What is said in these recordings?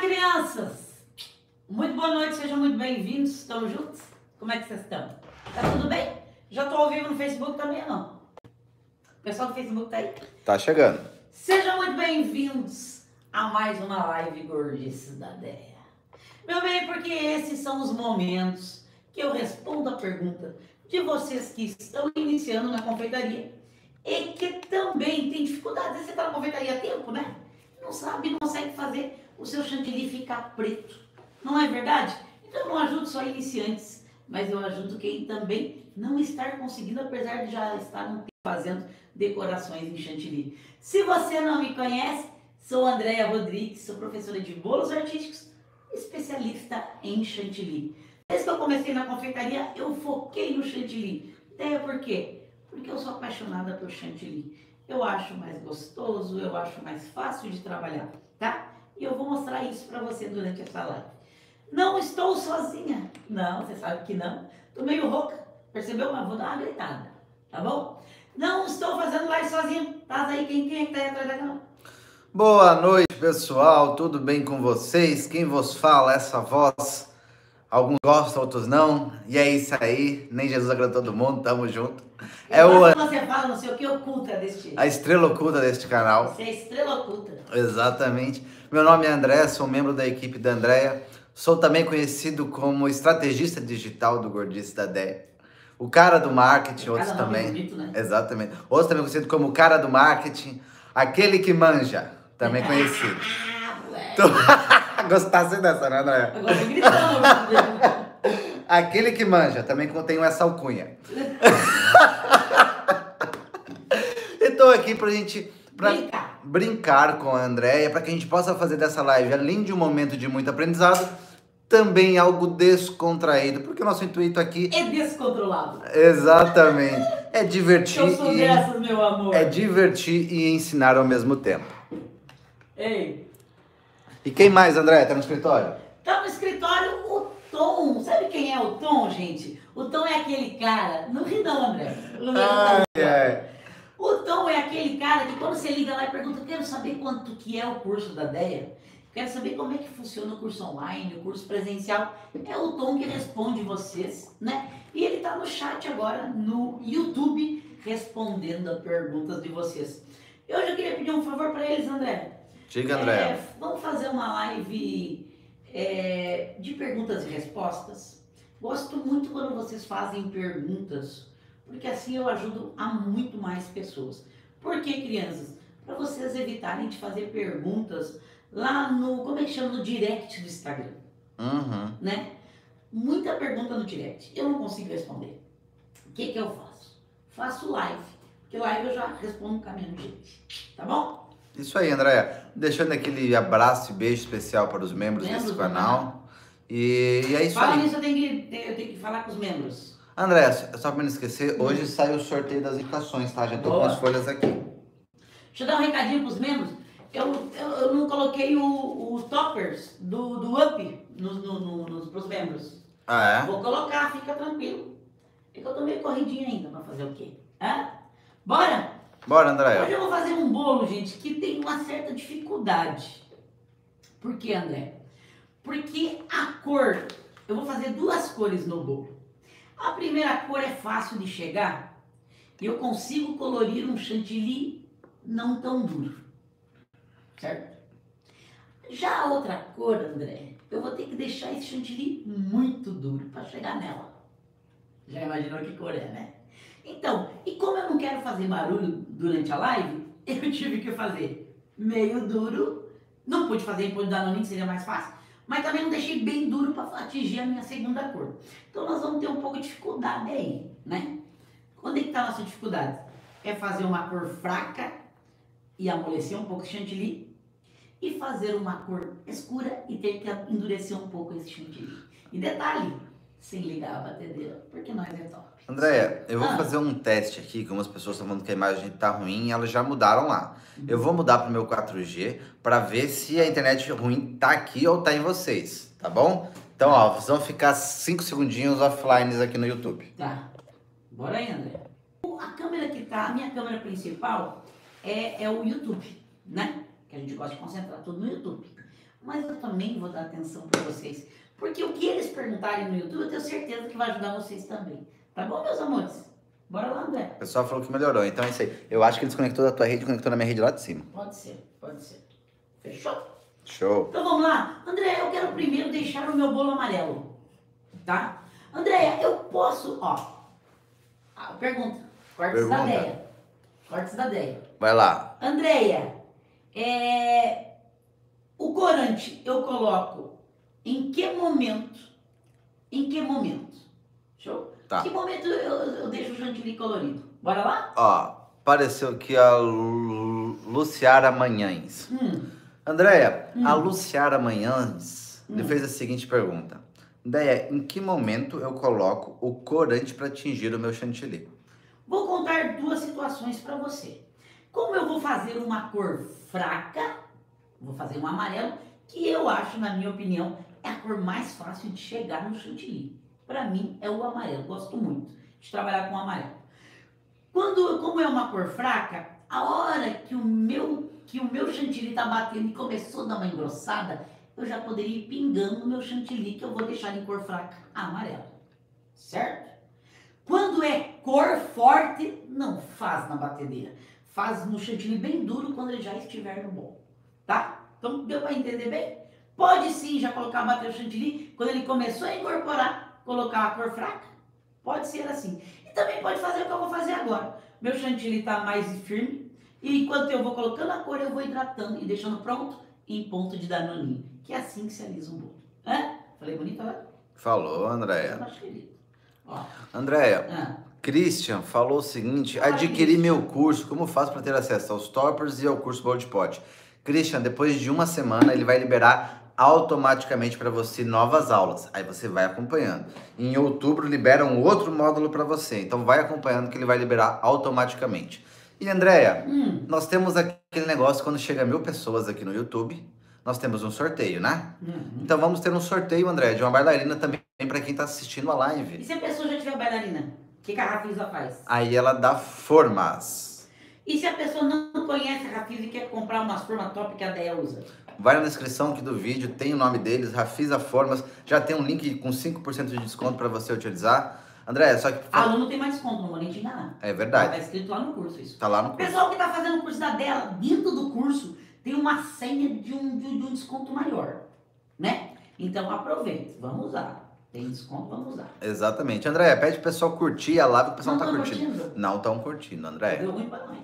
Crianças! Muito boa noite, sejam muito bem-vindos. Estamos juntos? Como é que vocês estão? Tá tudo bem? Já tô ao vivo no Facebook também ou não? O pessoal do Facebook tá aí? Tá chegando. Sejam muito bem-vindos a mais uma live Gordice da Deia. Meu bem, porque esses são os momentos que eu respondo a pergunta de vocês que estão iniciando na confeitaria e que também tem dificuldade. Você tá na confeitaria há tempo, né? Não sabe, não consegue fazer o seu chantilly ficar preto. Não é verdade? Então eu não ajudo só iniciantes, mas eu ajudo quem também não está conseguindo, apesar de já estar um tempo fazendo decorações em chantilly. Se você não me conhece, sou Andréia Rodrigues, sou professora de bolos artísticos, especialista em chantilly. Desde que eu comecei na confeitaria, eu foquei no chantilly. Até por quê? Porque eu sou apaixonada por chantilly. Eu acho mais gostoso, eu acho mais fácil de trabalhar, tá? E eu vou mostrar isso para você durante essa live. Não estou sozinha. Não, você sabe que não. Tô meio rouca, percebeu? Mas vou dar uma gritada, tá bom? Não estou fazendo live sozinha. Tá aí, quem é que tá aí atrás da câmera? Boa noite, pessoal. Tudo bem com vocês? Quem vos fala, essa voz? Alguns gostam, outros não. E é isso aí. Nem Jesus agradou todo mundo. Tamo junto. Você fala, não sei o que, oculta deste... A estrela oculta deste canal. Você é a estrela oculta. Exatamente. Meu nome é André, sou membro da equipe da Andréia. Sou também conhecido como estrategista digital do Gordice da Deia. O cara do marketing, outros também. Bonito, né? Exatamente. Outros também conhecido como o cara do marketing. Aquele que manja, também conhecido. Gostasse dessa, né, André? Agora tô gritando. Aquele que manja, também tenho essa alcunha. Estou aqui pra gente brincar com a Andréia, para que a gente possa fazer dessa live, além de um momento de muito aprendizado, também algo descontraído, porque o nosso intuito aqui é descontrolado. Exatamente. É divertir. Eu sou dessas, meu amor. É divertir e ensinar ao mesmo tempo. Ei. E quem mais, André? Tá no escritório? Tá no escritório o Tom. Sabe quem é o Tom, gente? O Tom é aquele cara... Não ri não, André. O Tom é aquele cara que quando você liga lá e pergunta, eu quero saber quanto que é o curso da Deia, quero saber como é que funciona o curso online, o curso presencial. É o Tom que responde vocês, né? E ele tá no chat agora, no YouTube, respondendo a perguntas de vocês. Eu já queria pedir um favor para eles, André. Diga, André. Vamos fazer uma live de perguntas e respostas. Gosto muito quando vocês fazem perguntas, porque assim eu ajudo a muito mais pessoas. Por que, crianças? Para vocês evitarem de fazer perguntas lá no, como é que chama, no direct do Instagram. Né? Muita pergunta no direct, eu não consigo responder. O que eu faço? Faço live, porque live eu já respondo caminhando gente, tá bom? Isso aí, André. Deixando aquele abraço e beijo especial para os membros desse canal. E é isso aí. Fala nisso, eu tenho que falar com os membros. André, só para não esquecer, hoje sai o sorteio das indicações, tá? Já tô com as folhas aqui. Deixa eu dar um recadinho para os membros. Eu não coloquei os toppers do Up pros membros. Ah, é? Vou colocar, fica tranquilo. É que eu tô meio corridinho ainda para fazer o quê? Bora? Bora, André. Hoje eu vou fazer um bolo, gente, que tem uma certa dificuldade. Por quê, André? Porque a cor, eu vou fazer duas cores no bolo. A primeira cor é fácil de chegar e eu consigo colorir um chantilly não tão duro, certo? Já a outra cor, André, eu vou ter que deixar esse chantilly muito duro para chegar nela. Já imaginou que cor é, né? Então, e como eu não quero fazer barulho durante a live, eu tive que fazer meio duro, não pude fazer em pó de danoninho, que seria mais fácil, mas também não deixei bem duro para atingir a minha segunda cor. Então nós vamos ter um pouco de dificuldade aí, né? Onde é que está a nossa dificuldade? É fazer uma cor fraca e amolecer um pouco o chantilly, e fazer uma cor escura e ter que endurecer um pouco esse chantilly. E detalhe, sem ligar a batedeira, porque nós é top. Andréia, eu vou fazer um teste aqui, que algumas pessoas estão falando que a imagem tá ruim, elas já mudaram lá. Eu vou mudar pro meu 4G para ver se a internet ruim tá aqui ou tá em vocês, tá bom? Então, ó, vocês vão ficar 5 segundinhos offline aqui no YouTube. Tá, bora aí, André. A câmera que tá, a minha câmera principal é o YouTube, né? Que a gente gosta de concentrar tudo no YouTube. mas eu também vou dar atenção para vocês. Porque o que eles perguntarem no YouTube, eu tenho certeza que vai ajudar vocês também. Tá bom, meus amores? Bora lá, André. O pessoal falou que melhorou, então é isso aí. Eu acho que ele desconectou da tua rede e conectou na minha rede lá de cima. Pode ser, pode ser. Fechou? Show. Então vamos lá. André, eu quero primeiro deixar o meu bolo amarelo. Tá? Andréia, eu posso, ó. Pergunta. Cortes da Deia. Cortes da Deia. Vai lá. Andréia, o corante eu coloco em que momento? Em que momento? Show? Tá. Em que momento eu deixo o chantilly colorido? Bora lá? Ó, apareceu aqui a Luciara Manhães. Andréia, a Luciara Manhães lhe fez a seguinte pergunta. Andréia, em que momento eu coloco o corante para atingir o meu chantilly? Vou contar duas situações para você. Como eu vou fazer uma cor fraca, vou fazer um amarelo, que eu acho, na minha opinião, é a cor mais fácil de chegar no chantilly. Para mim, é o amarelo. Gosto muito de trabalhar com amarelo. Como é uma cor fraca, a hora que o meu chantilly tá batendo e começou a dar uma engrossada, eu já poderia ir pingando o meu chantilly, que eu vou deixar em cor fraca, amarelo. Certo? Quando é cor forte, não faz na batedeira. Faz no chantilly bem duro quando ele já estiver no bolo. Tá? Então, deu para entender bem? Pode sim já colocar, bater o chantilly, quando ele começou a incorporar, colocar a cor fraca. Pode ser assim. E também pode fazer o que eu vou fazer agora. Meu chantilly está mais firme, e enquanto eu vou colocando a cor, eu vou hidratando e deixando pronto em ponto de danoninho. Que é assim que se alisa um bolo. Hã? Falei bonito agora? Falou, Andréia. Eu acho querido. Ó. Andréia, Christian falou o seguinte: adquiri meu curso, como faço para ter acesso aos toppers e ao curso Bolo de Pote? Christian, depois de uma semana ele vai liberar automaticamente para você novas aulas. Aí você vai acompanhando. Em outubro libera um outro módulo para você. Então vai acompanhando que ele vai liberar automaticamente. E Andréia, nós temos aquele negócio quando chega 1000 pessoas aqui no YouTube, nós temos um sorteio, né? Então vamos ter um sorteio, Andréia, de uma bailarina também para quem está assistindo a live. E se a pessoa já tiver bailarina, o que a Rafisa faz? Aí ela dá formas. E se a pessoa não conhece a Rafisa e quer comprar umas formas top que a Deia usa? Vai na descrição aqui do vídeo, tem o nome deles, Rafisa Formas, já tem um link com 5% de desconto para você utilizar. André, só que... Aluno tem mais desconto, não vou nem te enganar. É verdade. Tá escrito lá no curso isso. Tá lá no O curso. pessoal que tá fazendo o curso da dela, dentro do curso, tem uma senha de um desconto maior, né? Então aproveite, vamos usar. Tem desconto, vamos usar. Exatamente. André, pede pro pessoal curtir a live, que o pessoal não tá curtindo. Curtindo. Não estão curtindo, André. Deu ruim pra nós.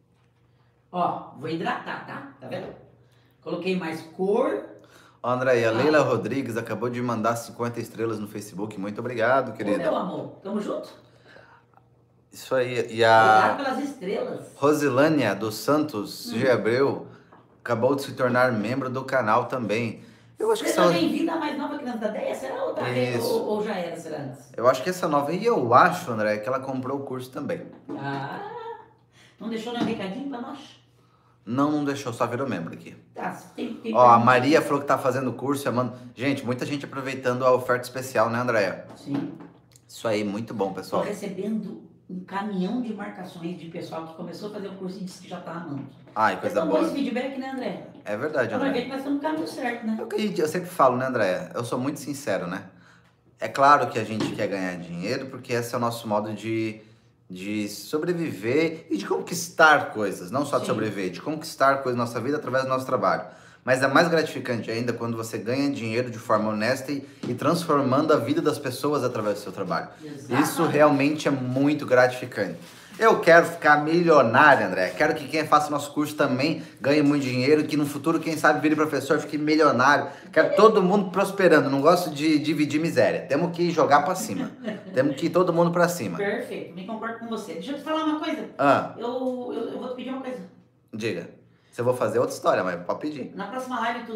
Ó, vou hidratar, tá? Tá vendo? Coloquei mais cor. André, a Leila Rodrigues acabou de mandar 50 estrelas no Facebook. Muito obrigado, querida. Ô, meu amor, tamo junto? Isso aí. E a Obrigado pelas estrelas. Rosilânia dos Santos de Abreu acabou de se tornar membro do canal também. Eu acho que Seja essa... bem-vinda à mais nova criança da Deia, será? Ou, ou já era, será antes? Eu acho que essa nova aí, eu acho, André, que ela comprou o curso também. Ah, não deixou nenhum recadinho pra nós? Não deixou, só virou membro aqui. Tá, tem Ó, a Maria falou que tá fazendo o curso, amando. Gente, muita gente aproveitando a oferta especial, né, Andréia? Sim. Isso aí, muito bom, pessoal. Tô recebendo um caminhão de marcações de pessoal que começou a fazer o curso e disse que já tá amando. Ai, coisa Então, boa. esse feedback, né, André? É verdade, Pra ver André. que nós estamos no caminho certo, né? É o que eu sempre falo, né, Andréia? Eu sou muito sincero, né? É claro que a gente quer ganhar dinheiro, porque esse é o nosso modo de sobreviver e de conquistar coisas. Não só de sobreviver, de conquistar coisas na nossa vida através do nosso trabalho. Mas é mais gratificante ainda quando você ganha dinheiro de forma honesta e transformando a vida das pessoas através do seu trabalho. Exatamente. Isso realmente é muito gratificante. Eu quero ficar milionário, André. Quero que quem faça nosso curso também ganhe muito dinheiro, que no futuro, quem sabe, vire professor, fique milionário. Quero todo mundo prosperando. Não gosto de dividir miséria. Temos que jogar pra cima. Temos que ir todo mundo pra cima. Perfeito, me concordo com você. Deixa eu te falar uma coisa. Eu vou te pedir uma coisa. Diga. Se eu vou fazer outra história, mas pode pedir. Na próxima live,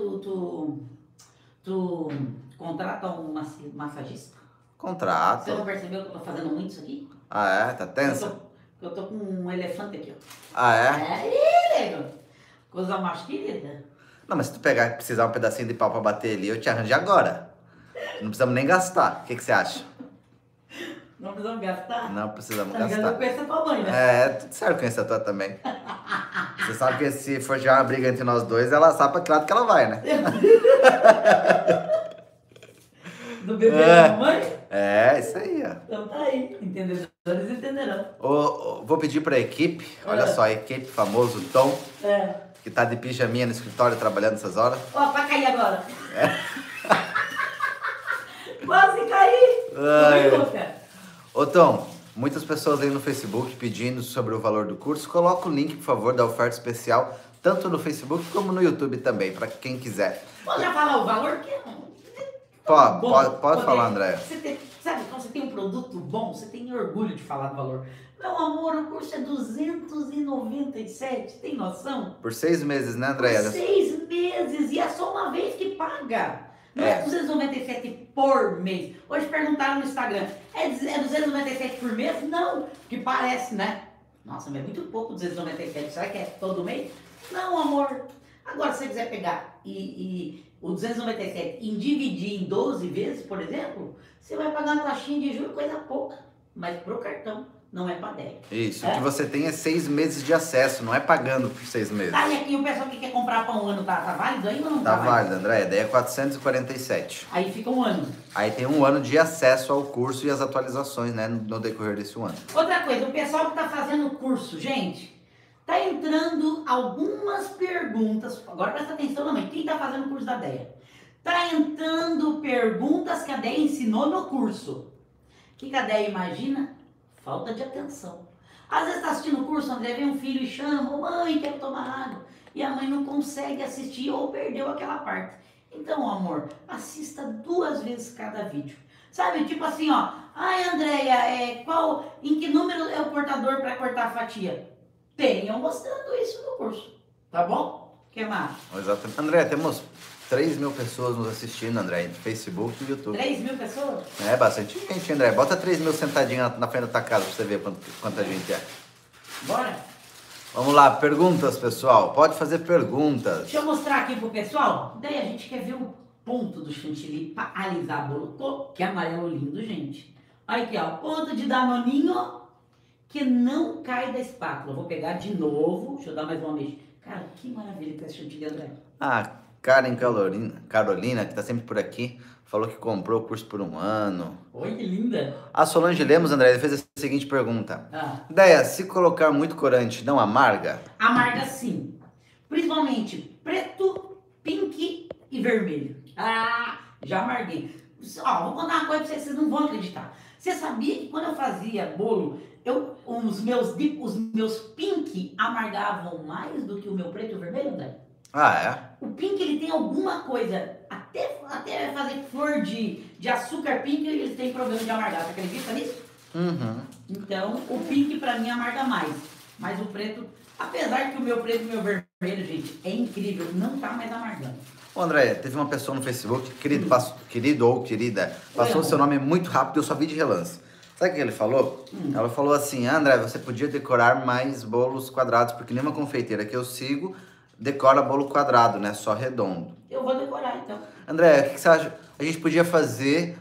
tu contrata um massagista? Contrato. Você não percebeu que eu tô fazendo muito isso aqui? Ah, é? Tá tensa? Eu tô com um elefante aqui, ó. Ah, é? Aí, nego. Coisa mais querida. Não, mas se tu pegar e precisar um pedacinho de pau pra bater ali, eu te arranjo agora. Não precisamos nem gastar. O que você acha? Não precisamos gastar? Não precisamos Tá ligado? gastar. Eu conheço a tua mãe, né? É, tudo certo, conheço a tua também. Você sabe que se for já uma briga entre nós dois, ela sabe pra que lado que ela vai, né? Do bebê da mamãe? É, isso aí, ó. Então tá aí, entendedores entenderão. Vou pedir pra equipe, olha só, a equipe, famoso Tom, que tá de pijaminha no escritório trabalhando essas horas. Ó, vai cair agora. Quase caí. Ô Tom, muitas pessoas aí no Facebook pedindo sobre o valor do curso. Coloca o link, por favor, da oferta especial, tanto no Facebook como no YouTube também, para quem quiser. Pode já falar o valor? Pode falar, André. Sabe, quando você tem um produto bom, você tem orgulho de falar do valor. Meu amor, o curso é 297, tem noção? Por 6 meses, né, André? Por 6 meses, e é só uma vez que paga. Não é 297 por mês. Hoje perguntaram no Instagram, é 297 por mês? Não, que parece, né? Nossa, mas é muito pouco 297, será que é todo mês? Não, amor. Agora, se você quiser pegar o 297 e dividir em 12 vezes, por exemplo, você vai pagar uma taxinha de juros, coisa pouca. Mas pro cartão, não é para débito. Isso, o que você tem é 6 meses de acesso, não é pagando por 6 meses. Tá, e aqui o pessoal que quer comprar para um ano, tá válido ainda ou não tá? Tá válido, André, daí é 447. Aí fica um ano. Aí tem um ano de acesso ao curso e as atualizações, né, no decorrer desse ano. Outra coisa, o pessoal que tá fazendo o curso, gente, tá entrando algumas perguntas, agora presta atenção também, quem tá fazendo o curso da DEA? Tá entrando perguntas que a DEA ensinou no curso. O que a DEA imagina? Falta de atenção. Às vezes tá assistindo o curso, André, vem um filho e chama, mãe, quero tomar água. E a mãe não consegue assistir ou perdeu aquela parte. Então, amor, assista 2 vezes cada vídeo. Sabe, tipo assim, ó, ai, Andréia, em que número é o cortador para cortar a fatia? Tenham mostrando isso no curso, tá bom? O que mais? Exatamente. André, temos 3.000 pessoas nos assistindo, André, no Facebook e no YouTube. 3.000 pessoas? É, bastante gente, André. Bota 3.000 sentadinhos na frente da tua casa pra você ver quanta gente é. Bora? Vamos lá, perguntas, pessoal. Pode fazer perguntas. Deixa eu mostrar aqui pro pessoal. Daí a gente quer ver o ponto do chantilly para alisar bolo, que é amarelo lindo, gente. Olha aqui, ó, ponto de danoninho que não cai da espátula. Vou pegar de novo, deixa eu dar mais uma vez. Cara, que maravilha que é esse chantilly, André. Karen Carolina, que tá sempre por aqui, falou que comprou o curso por 1 ano. Oi, que linda. A Solange Lemos, André, fez a seguinte pergunta. Deia, se colocar muito corante, não amarga? Amarga sim. Principalmente preto, pink e vermelho. Já amarguei. Ó, vou contar uma coisa pra vocês não vão acreditar. Você sabia que quando eu fazia bolo, os meus pink amargavam mais do que o meu preto e o vermelho, André? O pink, ele tem alguma coisa, até fazer flor de açúcar pink, eles têm problema de amargar, você acredita nisso? Então, o pink pra mim amarga mais, mas o preto, apesar que o meu preto e o meu vermelho, gente, é incrível, não tá mais amargando. Ô André, teve uma pessoa no Facebook, querido ou querida, passou o seu nome muito rápido e eu só vi de relance. Sabe o que ele falou? Ela falou assim, André, você podia decorar mais bolos quadrados, porque nenhuma confeiteira que eu sigo decora bolo quadrado, né? Só redondo. Eu vou decorar, então. André, o que você acha? A gente podia fazer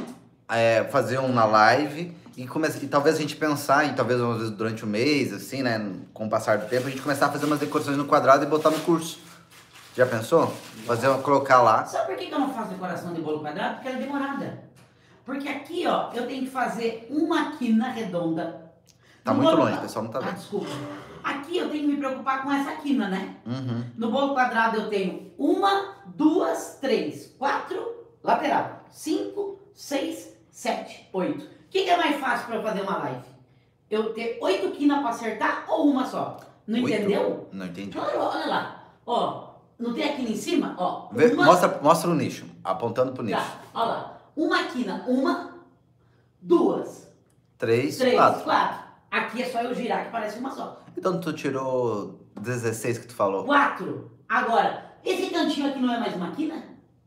uma live e talvez a gente pensar em, talvez às vezes durante o mês, assim, né? Com o passar do tempo, a gente começar a fazer umas decorações no quadrado e botar no curso. Já pensou? Colocar lá. Sabe por que eu não faço decoração de bolo quadrado? Porque ela é demorada. Porque aqui, ó, eu tenho que fazer uma quina redonda. Tá muito longe, o pessoal não tá vendo. Desculpa. Aqui eu tenho que me preocupar com essa quina, né? No bolo quadrado eu tenho 1, 2, 3, 4, lateral, 5, 6, 7, 8. O que é mais fácil para eu fazer uma live? Eu ter 8 quinas para acertar ou uma só? Não 8? Entendeu? Não entendi. Olha lá. Ó, não tem a quina em cima? Ó. Mostra o nicho, apontando pro nicho. Tá, olha lá. Uma quina, 1, 2, 3, 4. Aqui é só eu girar que parece uma só. Então tu tirou 16 que tu falou? 4. Agora, esse cantinho aqui não é mais uma quina?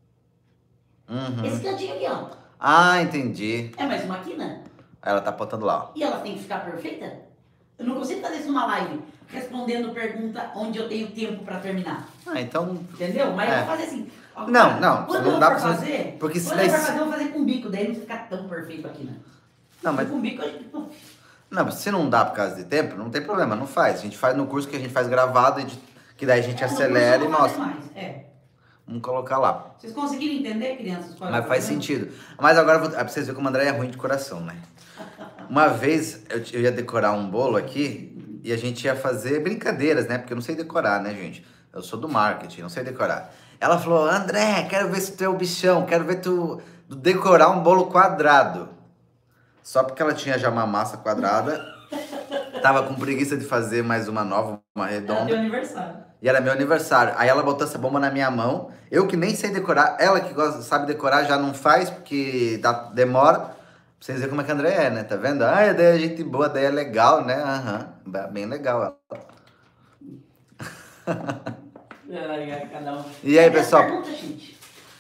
Esse cantinho aqui, ó. Entendi. É mais uma quina? Ela tá apontando lá, ó. E ela tem que ficar perfeita? Eu não consigo fazer isso numa live, respondendo pergunta onde eu tenho tempo pra terminar. Então... Entendeu? Mas eu vou fazer assim. Ó, não dá pra fazer. Porque quando eu for fazer, eu vou fazer com bico, daí não fica tão perfeito aqui, né? Não, mas... Com bico, eu... Não, se não dá por causa de tempo, não tem problema, não faz. A gente faz no curso que a gente faz gravado, que daí a gente acelera e mostra. Vamos colocar lá. Vocês conseguiram entender, crianças? Mas faz sentido. Mas agora, pra vocês verem como o André é ruim de coração, né? Uma vez eu ia decorar um bolo aqui e a gente ia fazer brincadeiras, né? Porque eu não sei decorar, né, gente? Eu sou do marketing, não sei decorar. Ela falou, André, quero ver se tu é o bichão, quero ver tu decorar um bolo quadrado. Só porque ela tinha já uma massa quadrada, tava com preguiça de fazer mais uma nova, uma redonda. Era meu aniversário. E era meu aniversário. Aí ela botou essa bomba na minha mão. Eu que nem sei decorar, ela que sabe decorar já não faz, porque demora. Pra vocês verem como é que a André é, né? Tá vendo? Ah, a ideia é gente boa, a ideia é legal, né? Aham, bem legal ela. Cada um. E aí, pessoal? Pergunta, gente.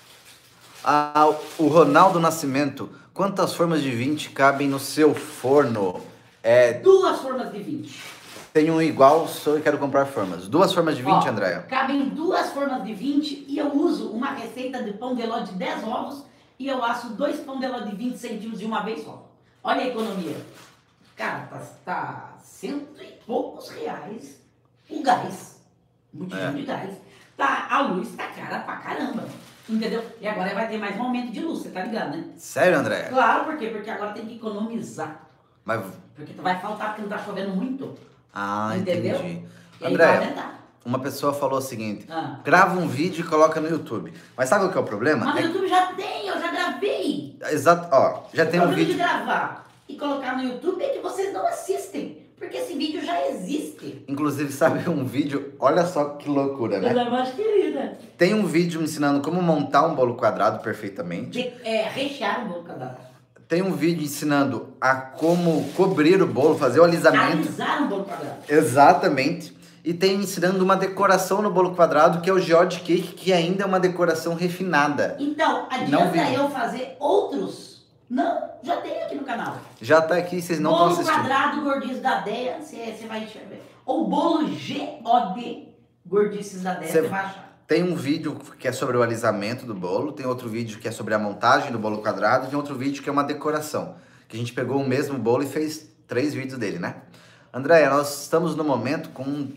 O Ronaldo Nascimento, quantas formas de 20 cabem no seu forno? 2 formas de 20. Tem um igual, só eu quero comprar formas. 2 formas de 20, Andréia? Cabem 2 formas de 20 e eu uso uma receita de pão de ló de 10 ovos e eu asso 2 pão de ló de 20 centímetros de uma vez só. Olha a economia. Cara, tá 100 e poucos reais o gás. Botijão de gás. A luz tá cara pra caramba. Entendeu? E agora vai ter mais um aumento de luz, você tá ligado, né? Sério, André? Claro, por quê? Porque agora tem que economizar. Mas... Porque vai faltar porque não tá chovendo muito. Entendeu? Entendi. E André, uma pessoa falou o seguinte, grava um vídeo e coloca no YouTube. Mas sabe o que é o problema? Mas no YouTube já tem, eu já gravei. Exato, ó, já tem um vídeo. O problema de gravar e colocar no YouTube é que vocês não assistem, porque esse vídeo já existe. Inclusive, sabe um vídeo, olha só que loucura, né? Ela é mais querida. Tem um vídeo me ensinando como montar um bolo quadrado perfeitamente. Rechear um bolo quadrado. Tem um vídeo ensinando a como cobrir o bolo, fazer o alisamento. Alisar um bolo quadrado. Exatamente. E tem ensinando uma decoração no bolo quadrado, que é o geode cake, que ainda é uma decoração refinada. Então, adianta eu fazer outros? Não, já tem aqui no canal. Já tá aqui, vocês não estão assistindo. Bolo quadrado, gordices da Deia, você vai enxergar. Ou bolo GOD, gordices da Deia, você vai achar. Tem um vídeo que é sobre o alisamento do bolo, tem outro vídeo que é sobre a montagem do bolo quadrado, e tem outro vídeo que é uma decoração. Que a gente pegou o mesmo bolo e fez 3 vídeos dele, né? Andréia, nós estamos no momento com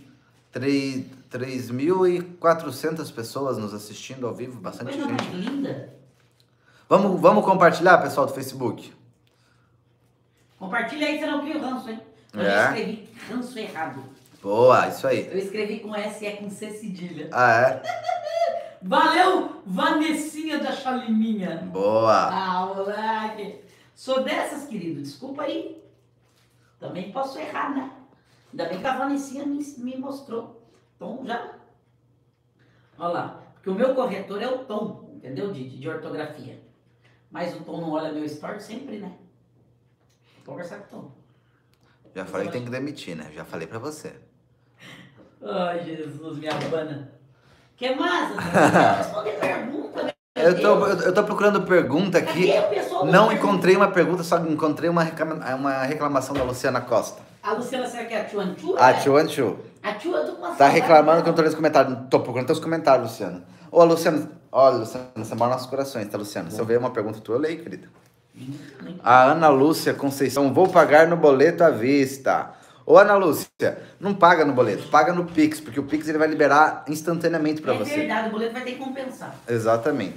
3.400 pessoas nos assistindo ao vivo, bastante gente. Mais linda. Vamos compartilhar, pessoal do Facebook? Compartilha aí, você não cria o ranço, hein? Eu já escrevi ranço errado. Boa, isso aí. Eu escrevi com S e é com C cedilha. É? Valeu, Vanessinha da Chaliminha. Boa. Moleque. Sou dessas, querido. Desculpa aí. Também posso errar, né? Ainda bem que a Vanessinha me mostrou. Tom já. Olha lá. Porque o meu corretor é o Tom, entendeu? De ortografia. Mas o Tom não olha meu story sempre, né? Vou conversar com o Tom. Já falei que tem que demitir, né? Já falei pra você. Ai, Jesus, minha bana. Que massa? Não responder pergunta, né? Eu tô procurando pergunta aqui. Não encontrei uma pergunta, só encontrei uma reclamação da Luciana Costa. A Luciana, será que é a Chuanchu? A Chuanchu. A Chu, eu tô com uma tá reclamando que eu não tô lendo os comentários. Tô procurando teus comentários, Luciana. Ô, Luciana, olha, Luciana, você mora nos nossos corações, tá, Luciana? Se eu ver uma pergunta tua, eu leio, querida. A Ana Lúcia Conceição, vou pagar no boleto à vista. Ô, Ana Lúcia, não paga no boleto, paga no Pix, porque o Pix ele vai liberar instantaneamente pra você. É verdade, o boleto vai ter que compensar. Exatamente.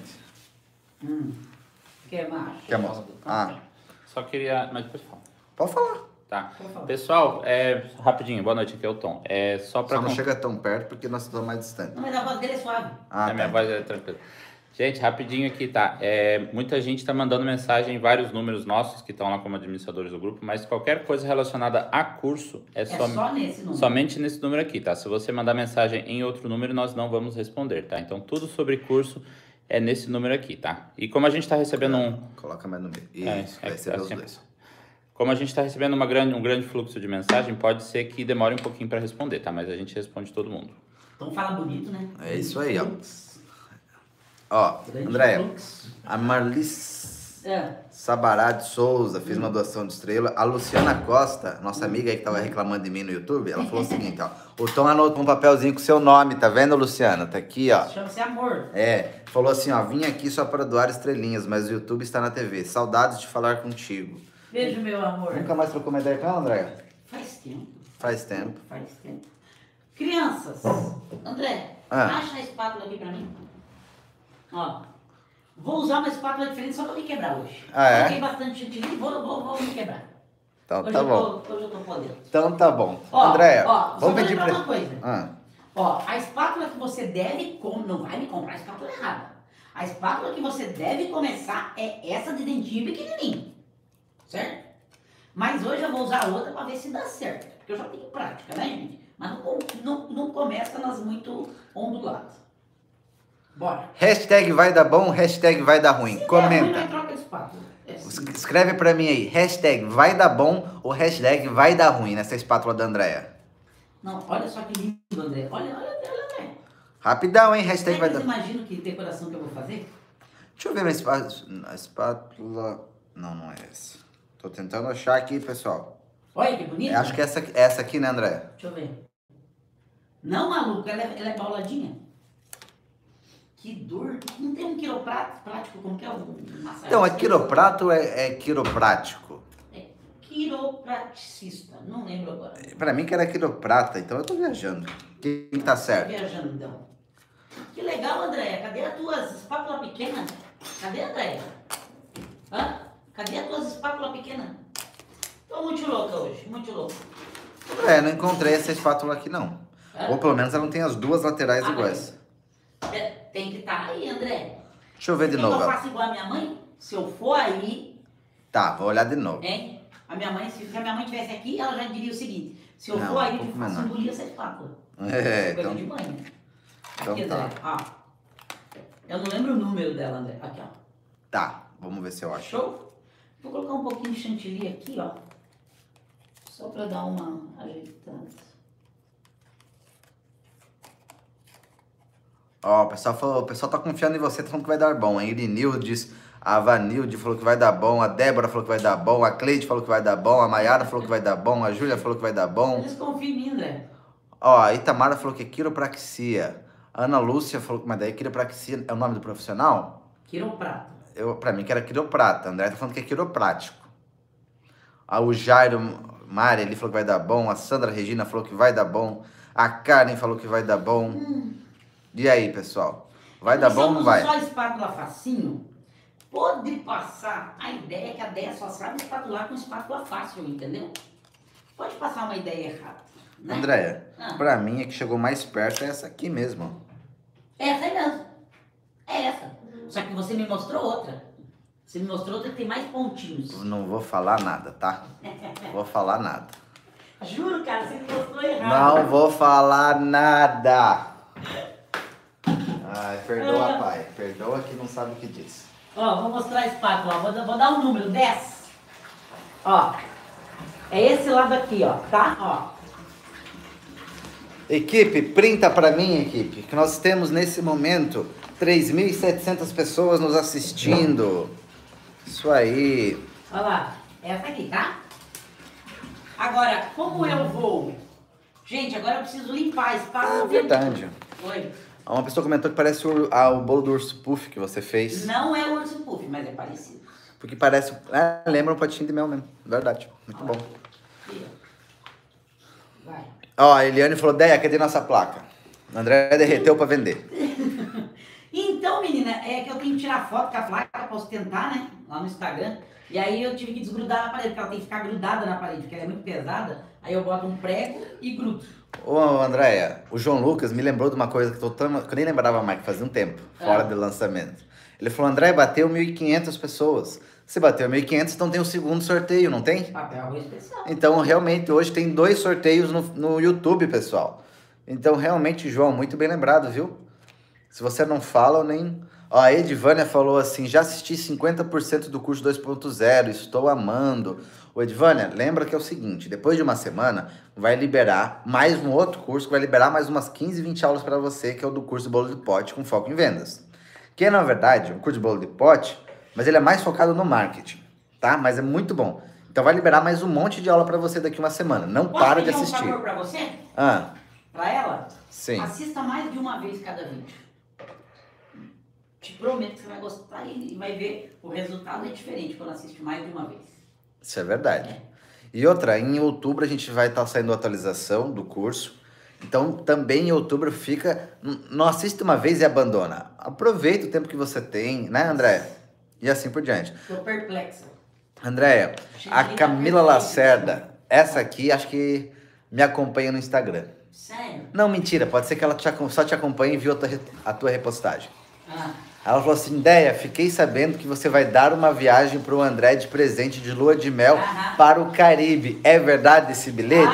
Quer mais? Quer mais? Só queria... Mas depois fala. Pode falar. Tá. Pessoal, rapidinho, boa noite, aqui é o Tom. Só não chega tão perto porque nós estamos mais distantes. Não, mas a voz dele é suave. Minha voz é tranquila. Gente, rapidinho aqui, tá? Muita gente tá mandando mensagem em vários números nossos que estão lá como administradores do grupo, mas qualquer coisa relacionada a curso só nesse número. Somente nesse número aqui, tá? Se você mandar mensagem em outro número, nós não vamos responder, tá? Então, tudo sobre curso é nesse número aqui, tá? E como a gente tá recebendo Coloca mais no meio. Isso, vai ser os dois. Como a gente está recebendo um grande fluxo de mensagem, pode ser que demore um pouquinho para responder, tá? Mas a gente responde todo mundo. Então fala bonito, né? É isso aí, ó. Ó, Andréia, a Marlis Sabará de Souza fez uma doação de estrela. A Luciana Costa, nossa amiga aí que tava reclamando de mim no YouTube, ela falou o seguinte, ó. O Tom anotou um papelzinho com seu nome, tá vendo, Luciana? Tá aqui, ó. Chama-se amor. Falou assim, ó, vim aqui só para doar estrelinhas, mas o YouTube está na TV. Saudades de falar contigo. Beijo, meu amor. Nunca mais trocou uma ideia com ela, Andréia? Faz tempo. Faz tempo. Faz tempo. Crianças, André, acha a espátula aqui pra mim. Ó, vou usar uma espátula diferente só pra me quebrar hoje. Coloquei bastante chantilly, vou me quebrar. Então hoje tá bom. Hoje eu tô podendo. Então tá bom. Ó, Andréia, ó, vamos pedir pra... uma coisa. Ó, a espátula que você deve... Não vai me comprar a espátula errada. A espátula que você deve começar é essa de dentinho pequenininho. Certo? Mas hoje eu vou usar outra pra ver se dá certo. Porque eu já tenho prática, né, gente? Mas não começa nas muito onduladas. Bora. Hashtag vai dar bom, hashtag vai dar ruim. Se Comenta. ruim, troca a espátula. Assim. Escreve pra mim aí, hashtag vai dar bom ou hashtag vai dar ruim nessa espátula da Andréia. Não, olha só que lindo, André. Olha, André. Rapidão, hein? Hashtag vai dar Vocês imaginam que decoração que eu vou fazer? Deixa eu ver a espátula... Não é essa. Tô tentando achar aqui, pessoal. Olha que bonito. Acho que essa aqui, né, Andréia? Deixa eu ver. Não, maluco, ela é pauladinha. Que dor. Não tem um quiroprático, como que é o massagem? Então, é quiroprato ou é quiroprático? É quiropraticista, não lembro agora. Pra mim que era quiroprata, então eu tô viajando. Quem tá certo? Viajando, então. Que legal, Andréia. Cadê as tuas espátulas pequenas? Cadê, Andréia? Hã? Cadê as tuas espátulas pequenas? Tô muito louca hoje, muito louca. Não encontrei essa espátula aqui, não. Ou pelo menos ela não tem as duas laterais iguais. Tem que estar aí, André. Deixa eu ver de novo. Eu faço igual a minha mãe? Se eu for aí... Tá, vou olhar de novo. Hein? A minha mãe, se a minha mãe estivesse aqui, ela já diria o seguinte. Se eu Não, for aí, um pouco eu faço menor. engolir essa espátula. É, Coisa então... de mãe, né? Então Aqui, tá. André, ó. Eu não lembro o número dela, André. Aqui, ó. Tá, vamos ver se eu acho. Show? Vou colocar um pouquinho de chantilly aqui, ó. Só pra dar uma ajeitada. Ó, o pessoal tá confiando em você, tá falando que vai dar bom. A Irinildes, a Vanilde falou que vai dar bom, a Débora falou que vai dar bom, a Cleide falou que vai dar bom, a Maiara falou que vai dar bom, a Júlia falou que vai dar bom. Eles confiam em mim, André. Ó, a Itamara falou que é quiropraxia. A Ana Lúcia falou que, mas daí quiropraxia é o nome do profissional? Quiroprata. Pra mim que era quiroprata. A André tá falando que é quiroprático. O Jairo Mari, ele falou que vai dar bom. A Sandra Regina falou que vai dar bom. A Karen falou que vai dar bom. E aí, pessoal? Vai dar bom ou não vai? Se eu uso só espátula facinho, pode passar a ideia que a Déia só sabe espatular com espátula fácil, entendeu? Pode passar uma ideia errada. Né? Andréia, pra mim é que chegou mais perto é essa aqui mesmo. Essa é mesmo. É essa. Só que você me mostrou outra. Você me mostrou outra que tem mais pontinhos. Não vou falar nada, tá? Não vou falar nada. Juro, cara, você me mostrou errado. Não vou falar nada. Ai, perdoa, pai. Perdoa que não sabe o que diz. Ó, vou mostrar a espátula. Vou dar um número, 10. Ó, é esse lado aqui, ó, tá? Ó. Equipe, printa pra mim, equipe, que nós temos nesse momento 3.700 pessoas nos assistindo. Isso aí. Olha lá, essa aqui, tá? Agora, como eu vou... Gente, agora eu preciso limpar a espátula. Verdade. Oi. Uma pessoa comentou que parece o bolo do urso puff que você fez. Não é o urso puff, mas é parecido. Porque parece... lembra um potinho de mel mesmo. Verdade. Muito bom. Aqui, ó. Vai. Ó, a Eliane falou, Déia, cadê nossa placa? O André derreteu pra vender. Então, menina, é que eu tenho que tirar foto com a placa pra ostentar, né? Lá no Instagram. E aí eu tive que desgrudar na parede, porque ela tem que ficar grudada na parede, porque ela é muito pesada. Aí eu boto um prego e grudo. Ô, Andréia, o João Lucas me lembrou de uma coisa que eu nem lembrava mais, que fazia um tempo, fora do lançamento. Ele falou, André, bateu 1.500 pessoas. Se bateu 1.500, então tem o segundo sorteio, não tem? Papel arroz especial. Então, realmente, hoje tem 2 sorteios no YouTube, pessoal. Então, realmente, João, muito bem lembrado, viu? Se você não fala, eu nem... Ó, a Edvânia falou assim, já assisti 50% do curso 2.0, estou amando. Ô, Edvânia, lembra que é o seguinte, depois de uma semana, vai liberar mais um outro curso, que vai liberar mais umas 15, 20 aulas para você, que é o do curso de bolo de pote com foco em vendas. Que é, na verdade, um curso de bolo de pote, mas ele é mais focado no marketing, tá? Mas é muito bom. Então vai liberar mais um monte de aula para você daqui uma semana. Não para de assistir. Posso pedir um favor pra você? Pra ela? Sim. Assista mais de uma vez cada vídeo. Te prometo que você vai gostar e vai ver o resultado é diferente quando assiste mais de uma vez. Isso é verdade. E outra, em outubro a gente vai estar saindo a atualização do curso. Então, também em outubro fica... Não assiste uma vez e abandona. Aproveita o tempo que você tem, né, André? E assim por diante. Tô perplexa. Andréia, a Camila Lacerda, essa aqui acho que me acompanha no Instagram. Sério? Não, mentira, pode ser que ela só te acompanhe e viu a tua repostagem. Ah, Ela falou assim, Déia, fiquei sabendo que você vai dar uma viagem para o André de presente de lua de mel para o Caribe. É verdade esse bilhete?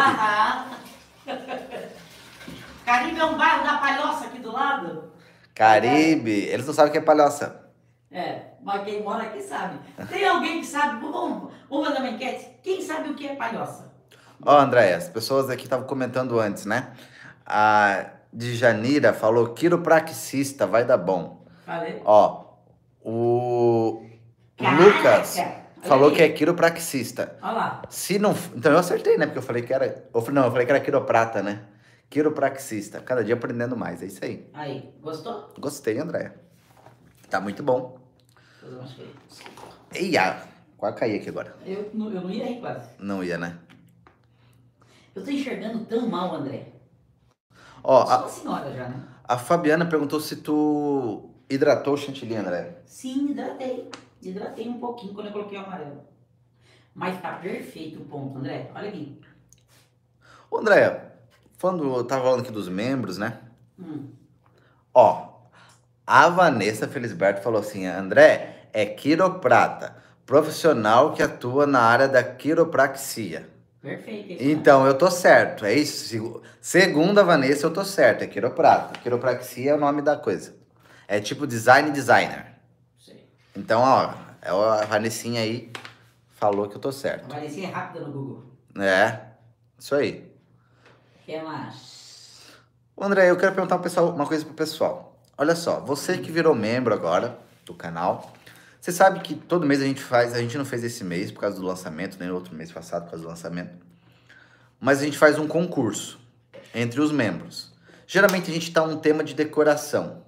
Caribe é um bairro da Palhoça aqui do lado? Caribe, eles não sabem o que é palhoça. Mas quem mora aqui sabe. Tem alguém que sabe? Vamos fazer uma enquete. Quem sabe o que é Palhoça? Ó, André, as pessoas aqui estavam comentando antes, né? A Djanira falou, quiropraxista, vai dar bom. Falei. Ó, o Caraca, Lucas olha falou aí. que é quiropraxista. Olha lá. Se não, então eu acertei, né? Porque eu falei que era, eu falei que era quiroprata, né? Quiropraxista. Cada dia aprendendo mais, é isso aí. Aí, gostou? Gostei, André. Tá muito bom. Vou fazer umas coisas. Eia, quase caí aqui agora. Eu não ia rir quase. Não ia, né? Eu tô enxergando tão mal, André. Ó, Eu sou uma senhora já, né? a Fabiana perguntou se tu hidratou o chantilly, André. Sim, hidratei. Hidratei um pouquinho quando eu coloquei o amarelo. Mas tá perfeito o ponto, André. Olha aqui. Ô, André, eu tava falando aqui dos membros, né? Hum. Ó, a Vanessa Felisberto falou assim, André, é quiroprata, profissional que atua na área da quiropraxia. Perfeito. Isso Então, eu tô certo, é isso. Segundo a Vanessa, eu tô certo, é quiroprata. Quiropraxia é o nome da coisa. É tipo designer. Sei. Então, ó, a Vanessinha aí falou que eu tô A certo. Vanessinha é rápida no Google. É, isso aí. O que mais? Ô, André, eu quero perguntar uma coisa pro pessoal. Olha só, você que virou membro agora do canal, você sabe que todo mês a gente não fez esse mês por causa do lançamento, nem no outro mês passado por causa do lançamento, mas a gente faz um concurso entre os membros. Geralmente a gente tá um tema de decoração.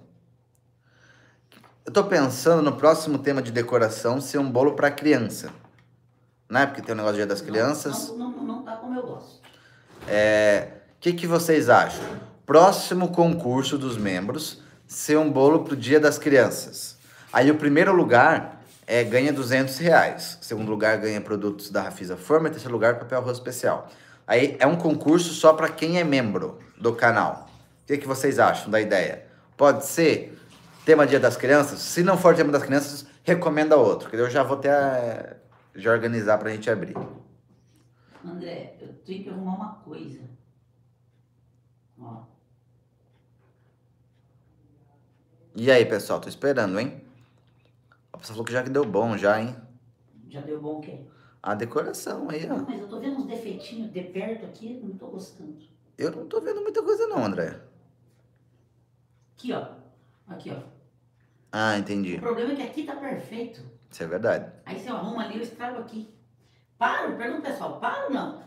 Eu tô pensando no próximo tema de decoração ser um bolo para criança, né? Porque tem o negócio do Dia das Crianças. Não tá como eu gosto. O que vocês acham? Próximo concurso dos membros ser um bolo pro Dia das Crianças. Aí o primeiro lugar ganha R$200. O segundo lugar ganha produtos da Rafisa Forma. E terceiro lugar, papel rosto especial. Aí é um concurso só para quem é membro do canal. O que vocês acham da ideia? Pode ser tema Dia das Crianças? Se não for tema das crianças, recomenda outro. Que eu já vou até já organizar pra gente abrir. André, eu tenho que arrumar uma coisa. Ó. E aí, pessoal? Tô esperando, hein? A pessoa falou que já que deu bom, já, hein? Já deu bom o quê? A decoração aí, Não, ó. mas eu tô vendo uns defeitinhos de perto aqui, não tô gostando. Eu não tô vendo muita coisa não, André. Aqui, ó. Aqui, ó. Ah, entendi. O problema é que aqui tá perfeito. Isso é verdade. Aí você arruma ali, eu estrago aqui. Paro? Pergunta pessoal, paro ou não?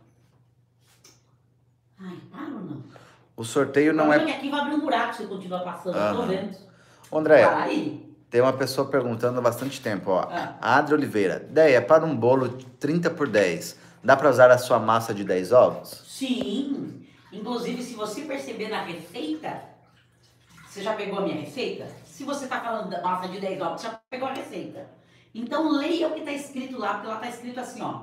Ai, paro ou não? O sorteio O não problema é... é que aqui vai abrir um buraco se você continuar passando, eu tô vendo. André, Para aí. tem uma pessoa perguntando há bastante tempo, ó. Ah. A Adri Oliveira. Déia, para um bolo 30 por 10, dá pra usar a sua massa de 10 ovos? Sim. Inclusive, se você perceber na receita, você já pegou a minha receita? Se você tá falando da massa de 10 ovos, você já pegou a receita. Então, leia o que tá escrito lá, porque lá tá escrito assim, ó.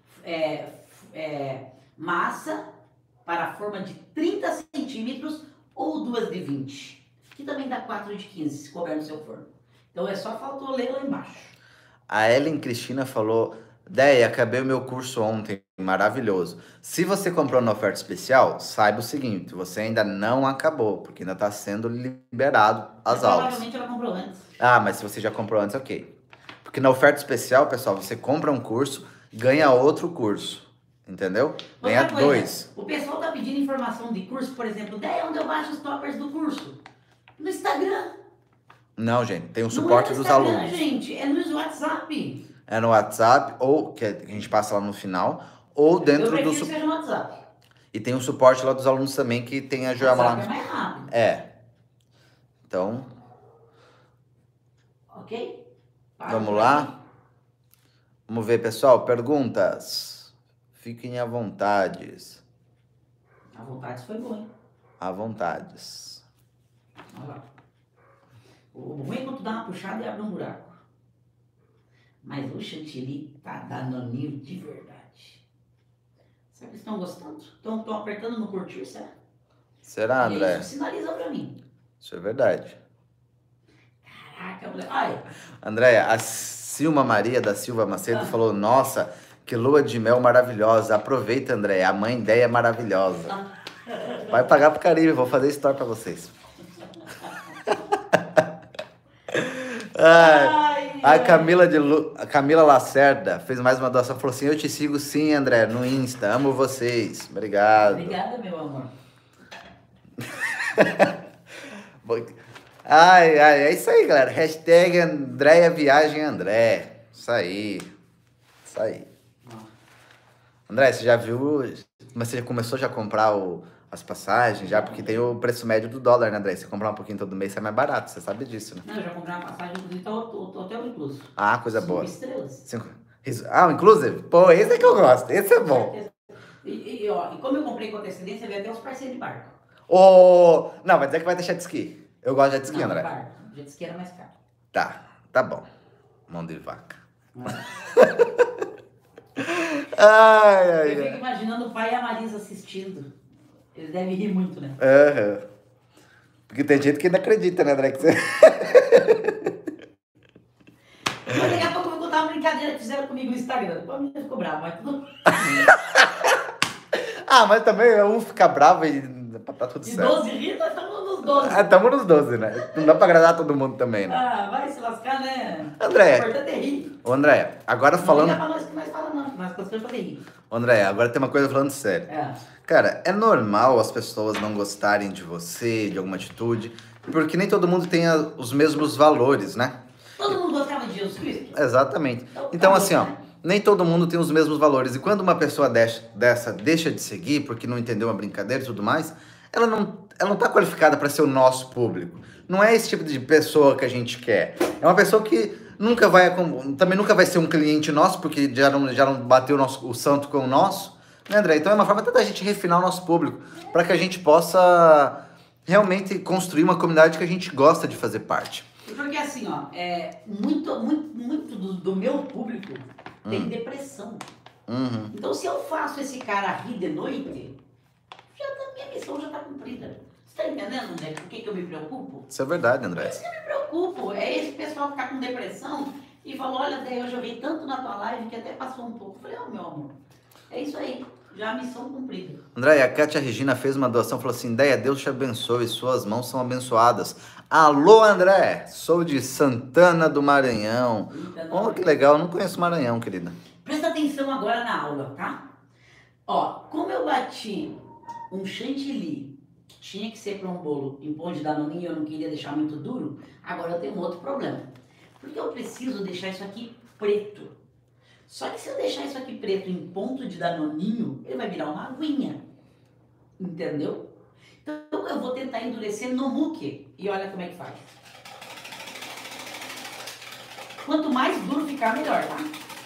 Massa para a forma de 30 centímetros ou 2 de 20. Que também dá 4 de 15, se couber no seu forno. Então, só faltou ler lá embaixo. A Ellen Cristina falou, Déia, acabei o meu curso ontem, maravilhoso. Se você comprou na oferta especial, saiba o seguinte, você ainda não acabou, porque ainda está sendo liberado as aulas. Provavelmente ela comprou antes. Ah, mas se você já comprou antes, ok. Porque na oferta especial, pessoal, você compra um curso, ganha outro curso, entendeu? Ganha Outra coisa, 2. O pessoal tá pedindo informação de curso, por exemplo, onde eu baixo os toppers do curso? No Instagram. Não, gente, tem o Não suporte é no dos Instagram, alunos. gente, é no WhatsApp. É no WhatsApp, ou que a gente passa lá no final, ou dentro Eu prefiro do... que seja no WhatsApp. E tem o suporte lá dos alunos também, que tem a O Joelma lá. WhatsApp é mais rápido. É. Então, Ok? vamos lá. Vamos ver, pessoal. Perguntas. Fiquem à vontade. A vontade foi boa, hein? À vontades. Olha lá. O ruim é quando tu dá uma puxada e abre um buraco. Mas o chantilly tá danoninho de verdade. Será que estão gostando? Estão apertando no curtir, será? Será, E André? isso sinaliza pra mim. Isso é verdade. Caraca, mulher. Ai, André, a Silma Maria da Silva Macedo falou, nossa, que lua de mel maravilhosa. Aproveita, André, a mãe ideia é maravilhosa. Vai pagar pro Caribe, vou fazer story pra vocês. Ai, a Camila Lacerda fez mais uma doação, falou assim, eu te sigo sim, André, no Insta, amo vocês. Obrigado. obrigada, meu amor. Ai, é isso aí, galera. Hashtag Andréia Viagem André. Isso aí. Isso aí. André, você já viu, mas você já começou já a comprar as passagens, já? Porque tem o preço médio do dólar, né, André? Você comprar um pouquinho todo mês, sai mais barato, você sabe disso, né? Não, eu já comprei uma passagem, inclusive tá o hotel incluso. Ah, coisa boa. 5 estrelas. Ah, o inclusive? Pô, esse é que eu gosto, esse é bom. E como eu comprei com antecedência, veio até os parceiros de barco. Não, vai dizer que vai deixar de esqui. Eu gosto de jet ski, Não, André. barco. Jet ski era mais caro. Tá bom. Mão de vaca. Eu fico imaginando o pai e a Marisa assistindo. Eles devem rir muito, né? Aham. Porque tem gente que não acredita, né, André? Que você... Mas daqui a pouco eu vou contar uma brincadeira que fizeram comigo no Instagram. A menina ficou brava, mas tudo. mas também um fica bravo e tá tudo De certo. 12 rios, nós estamos nos 12. Tamo nos 12, né? Não dá pra agradar todo mundo também, né? Vai se lascar, né? André. O importante é rir. Ô, André, agora Não falando... liga pra nós que nós falamos, não. Nós gostamos de fazer rir. André, agora tem uma coisa falando sério. Cara, é normal as pessoas não gostarem de você, de alguma atitude, porque nem todo mundo tem os mesmos valores, né? Todo mundo gostava de Jesus Cristo? Exatamente. Então, assim, ó, né? nem todo mundo tem os mesmos valores. E quando uma pessoa dessa deixa de seguir, porque não entendeu uma brincadeira e tudo mais, ela não tá qualificada para ser o nosso público. Não é esse tipo de pessoa que a gente quer. É uma pessoa que também nunca vai ser um cliente nosso, porque já não bateu o santo com o nosso, né, André? Então é uma forma até da gente refinar o nosso público, para que a gente possa realmente construir uma comunidade que a gente gosta de fazer parte. Porque assim, ó, muito do meu público tem depressão. Uhum. Então se eu faço esse cara rir de noite, minha missão já tá cumprida. Você tá entendendo, André? Por que eu me preocupo? Isso é verdade, Por André. isso que eu me preocupo. É esse pessoal ficar com depressão e falou, olha, André, eu joguei tanto na tua live que até passou um pouco. Eu falei, meu amor, é isso aí. Já a missão cumprida. André, a Kátia Regina fez uma doação, falou assim, Deia, Deus te abençoe, suas mãos são abençoadas. Alô, André, sou de Santana do Maranhão. Oh, que legal, não conheço Maranhão, querida. Presta atenção agora na aula, tá? Ó, como eu bati um chantilly, que tinha que ser para um bolo em pão de danoninho e eu não queria deixar muito duro, agora eu tenho um outro problema. Porque eu preciso deixar isso aqui preto. Só que se eu deixar isso aqui preto em ponto de danoninho, ele vai virar uma aguinha. Entendeu? Então eu vou tentar endurecer no muque. E olha como é que faz. Quanto mais duro ficar, melhor, tá?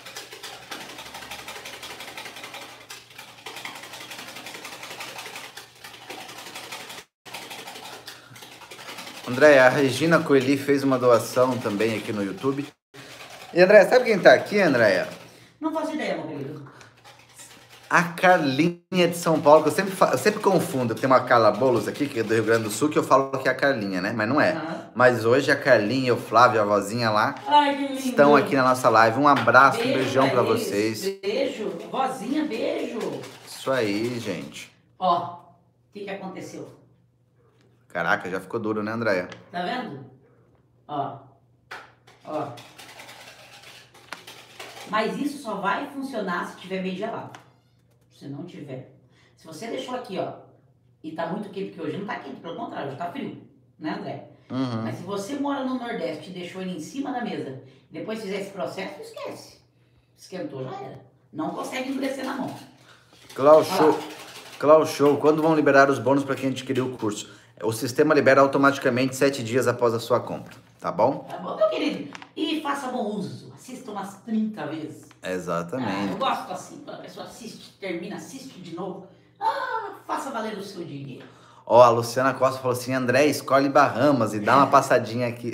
André, a Regina Coeli fez uma doação também aqui no YouTube. E André, sabe quem tá aqui, Andréia? Não faço ideia, meu querido. A Carlinha de São Paulo, que eu sempre confundo. Tem uma Carla Boulos aqui, que é do Rio Grande do Sul, que eu falo que é a Carlinha, né? Mas não é. Mas hoje a Carlinha, o Flávio, a vozinha lá, ai, que lindo, estão aqui na nossa live. Um abraço, beijo, um beijão pra vocês. Beijo, vozinha, beijo. Isso aí, gente. Ó, o que aconteceu? Caraca, já ficou duro, né, Andréia? Tá vendo? Ó. Mas isso só vai funcionar se tiver meio gelado. Se não tiver. Se você deixou aqui, ó, e tá muito quente, porque hoje não tá quente, pelo contrário, hoje tá frio, né, André? Uhum. Mas se você mora no Nordeste e deixou ele em cima da mesa, depois fizer esse processo, esquece. Esquentou, já era. Não consegue endurecer na mão. Clau Show, quando vão liberar os bônus para quem adquiriu o curso? O sistema libera automaticamente 7 dias após a sua compra, tá bom? Tá bom, meu querido? E faça bom uso. Assista umas 30 vezes. Eu Exatamente. gosto assim, quando a pessoa assiste, termina, assiste de novo. Faça valer o seu dinheiro. Ó, a Luciana Costa falou assim, André, escolhe Bahamas e dá uma passadinha aqui.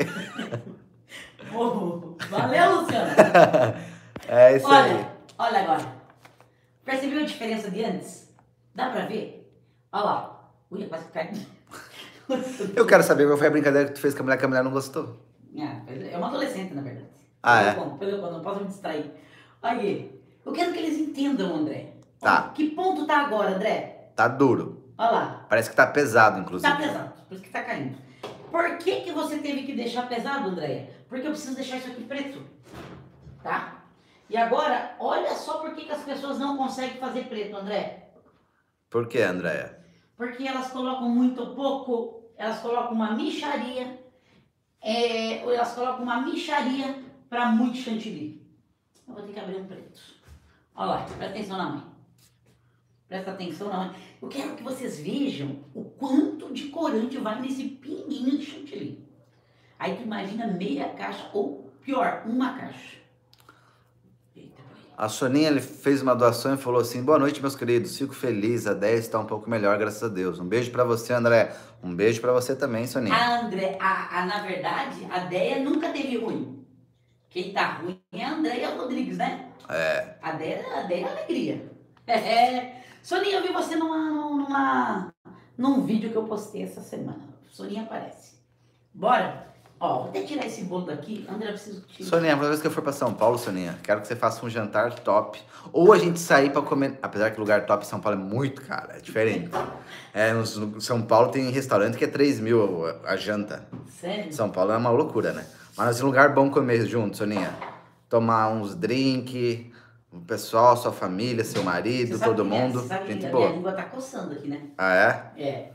Valeu, Luciano. É isso aí. Olha agora. Percebeu a diferença de antes? Dá pra ver? Olha lá. Ui, quase caiu. Eu quero saber qual foi a brincadeira que tu fez com a mulher não gostou. É uma adolescente, na verdade. É? Não posso me distrair. Aí, eu quero que eles entendam, André. Tá. Olha, que ponto tá agora, André? Tá duro. Olha lá. Parece que tá pesado, inclusive. Tá pesado, por isso que tá caindo. Por que você teve que deixar pesado, Andréia? Porque eu preciso deixar isso aqui preto. Tá? E agora, olha só por que as pessoas não conseguem fazer preto, André. Por que, Andréia? Porque elas colocam muito pouco, elas colocam uma mixaria, ou elas colocam uma mixaria para muito chantilly. Eu vou ter que abrir um preto. Olha lá, presta atenção na mãe. Presta atenção na mãe. Eu quero que vocês vejam o quanto de corante vai nesse pinguinho de chantilly. Aí tu imagina meia caixa, ou pior, uma caixa. Eita, A Soninha ele fez uma doação e falou assim, boa noite, meus queridos, fico feliz, a 10 está um pouco melhor, graças a Deus. Um beijo pra você, André. Um beijo pra você também, Soninha. Na verdade, a Deia nunca teve ruim. Quem tá ruim é a Andréia Rodrigues, né? É. A Deia é alegria. Soninha, eu vi você num vídeo que eu postei essa semana. Soninha aparece. Bora? Ó, vou até tirar esse bolo daqui. André, eu preciso tirar. Soninha, a próxima vez que eu for pra São Paulo, Soninha, quero que você faça um jantar top. Ou a gente sair pra comer. Apesar que o lugar top em São Paulo é muito caro, é diferente. No São Paulo tem restaurante que é 3 mil a janta. Sério? São Paulo é uma loucura, né? Mas um lugar bom comer junto, Soninha. Tomar uns drink, o pessoal, sua família, seu marido, todo mundo. Você sabe Gente que a boa. minha língua tá coçando aqui, né? Ah, é? É.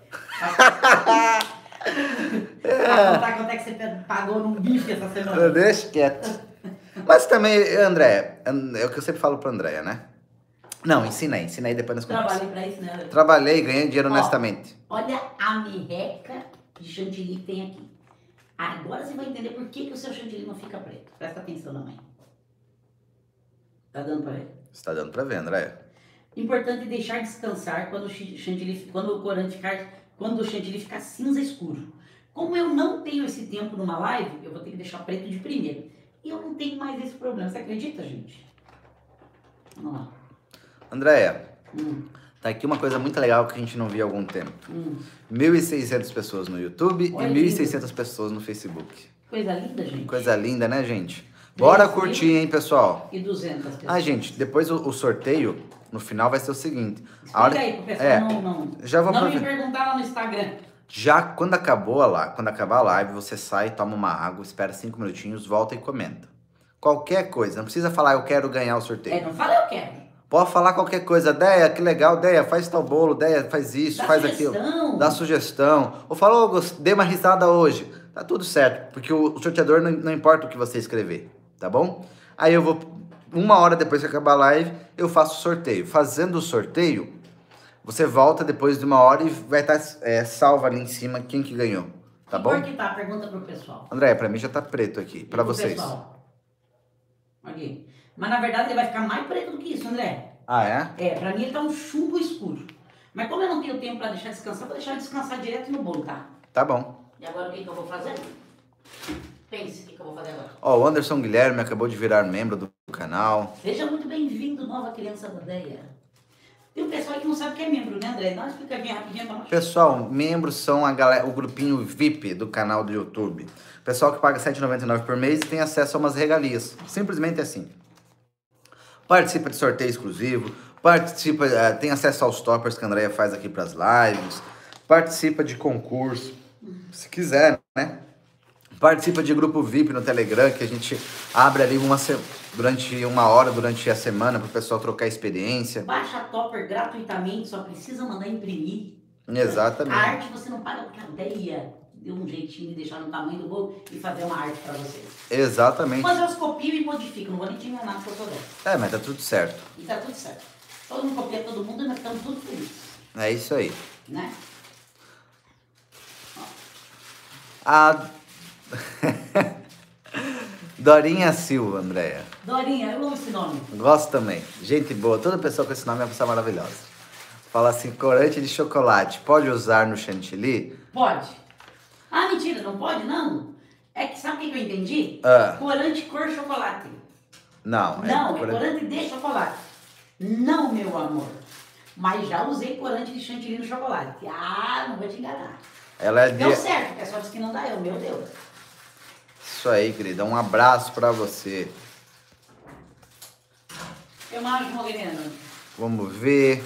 Pra contar quanto é que você pagou num bife essa semana. Deixa quieto. Mas também, André, é o que eu sempre falo pra Andréia, né? Não, ensina aí depois nós conversamos. Trabalhei pra isso, né? Trabalhei e ganhei dinheiro Ó, honestamente. Olha a merreca de chantilly que tem aqui. Agora você vai entender por que o seu chantilly não fica preto. Presta atenção na mãe. Tá dando pra ver? Você tá dando pra ver, Andréia. Importante deixar descansar quando o chantilly ficar cinza escuro. Como eu não tenho esse tempo numa live, eu vou ter que deixar preto de primeiro. E eu não tenho mais esse problema. Você acredita, gente? Vamos lá. Andréia, tá aqui uma coisa muito legal que a gente não via há algum tempo. 1.600 pessoas no YouTube Olha, e 1.600 pessoas no Facebook. Coisa linda, gente. Coisa linda, né, gente? Bora curtir, hein, pessoal? E 200 pessoas. Ah, gente, depois o sorteio, no final, vai ser o seguinte. Explica aí pro pessoal já vou não me perguntar lá no Instagram. Já quando acabar a live, você sai, toma uma água, espera 5 minutinhos, volta e comenta. Qualquer coisa, não precisa falar eu quero ganhar o sorteio. Não fala eu quero. Pode falar qualquer coisa, Deia, que legal, Deia, faz tal bolo, Deia, faz isso, Dá faz sugestão. aquilo. Dá sugestão. Ou fala, dei uma risada hoje. Tá tudo certo, porque o sorteador não importa o que você escrever, tá bom? Aí eu vou, 1 hora depois que acabar a live, eu faço o sorteio. Fazendo o sorteio, você volta depois de 1 hora e vai estar salvo ali em cima quem que ganhou, tá bom? Por que tá? Pergunta pro pessoal. André, pra mim já tá preto aqui, pra pro vocês. Pessoal. Aqui. Mas na verdade ele vai ficar mais preto do que isso, André. Ah, é? Pra mim ele tá um chumbo escuro. Mas como eu não tenho tempo pra deixar descansar, vou deixar ele descansar direto no bolo, tá? Tá bom. E agora o que eu vou fazer? Pense o que eu vou fazer agora. Ó, o Anderson Guilherme acabou de virar membro do canal. Seja muito bem-vindo, nova criança da Deia. Tem um pessoal que não sabe o que é membro, né, André? Dá uma explicadinha rapidinho pra nós. Pessoal, membros são o grupinho VIP do canal do YouTube. Pessoal que paga R$ 7,99 por mês e tem acesso a umas regalias. Simplesmente assim. Participa de sorteio exclusivo, tem acesso aos toppers que a Andrea faz aqui pras lives, participa de concurso, se quiser, né? Participa de grupo VIP no Telegram, que a gente abre ali durante 1 hora, durante a semana, para o pessoal trocar experiência. Baixa topper gratuitamente, só precisa mandar imprimir. Exatamente. A arte você não paga, porque a Deia deu um jeitinho de deixar no tamanho do bolo e fazer uma arte para vocês. Exatamente. Mas eu copio e modifico, não vou nem te enganar no fotografia. Mas tá tudo certo. E tá tudo certo. Todo mundo copia todo mundo e nós estamos tudo felizes. É isso aí. Né? Dorinha Silva, Andréia. Dorinha, eu amo esse nome. Gosto também. Gente boa. Toda pessoa com esse nome é uma pessoa maravilhosa. Fala assim, corante de chocolate, pode usar no chantilly? Pode. Ah, mentira, não pode, não? É que sabe o que eu entendi? Ah. Corante cor chocolate. Não. Não, é corante de chocolate. Não, meu amor. Mas já usei corante de chantilly no chocolate. Ah, não vou te enganar. Ela é Deu certo, porque só disse que não dá eu, meu Deus. Isso aí, querida. Um abraço pra você. Eu mais, Morena. Vamos ver.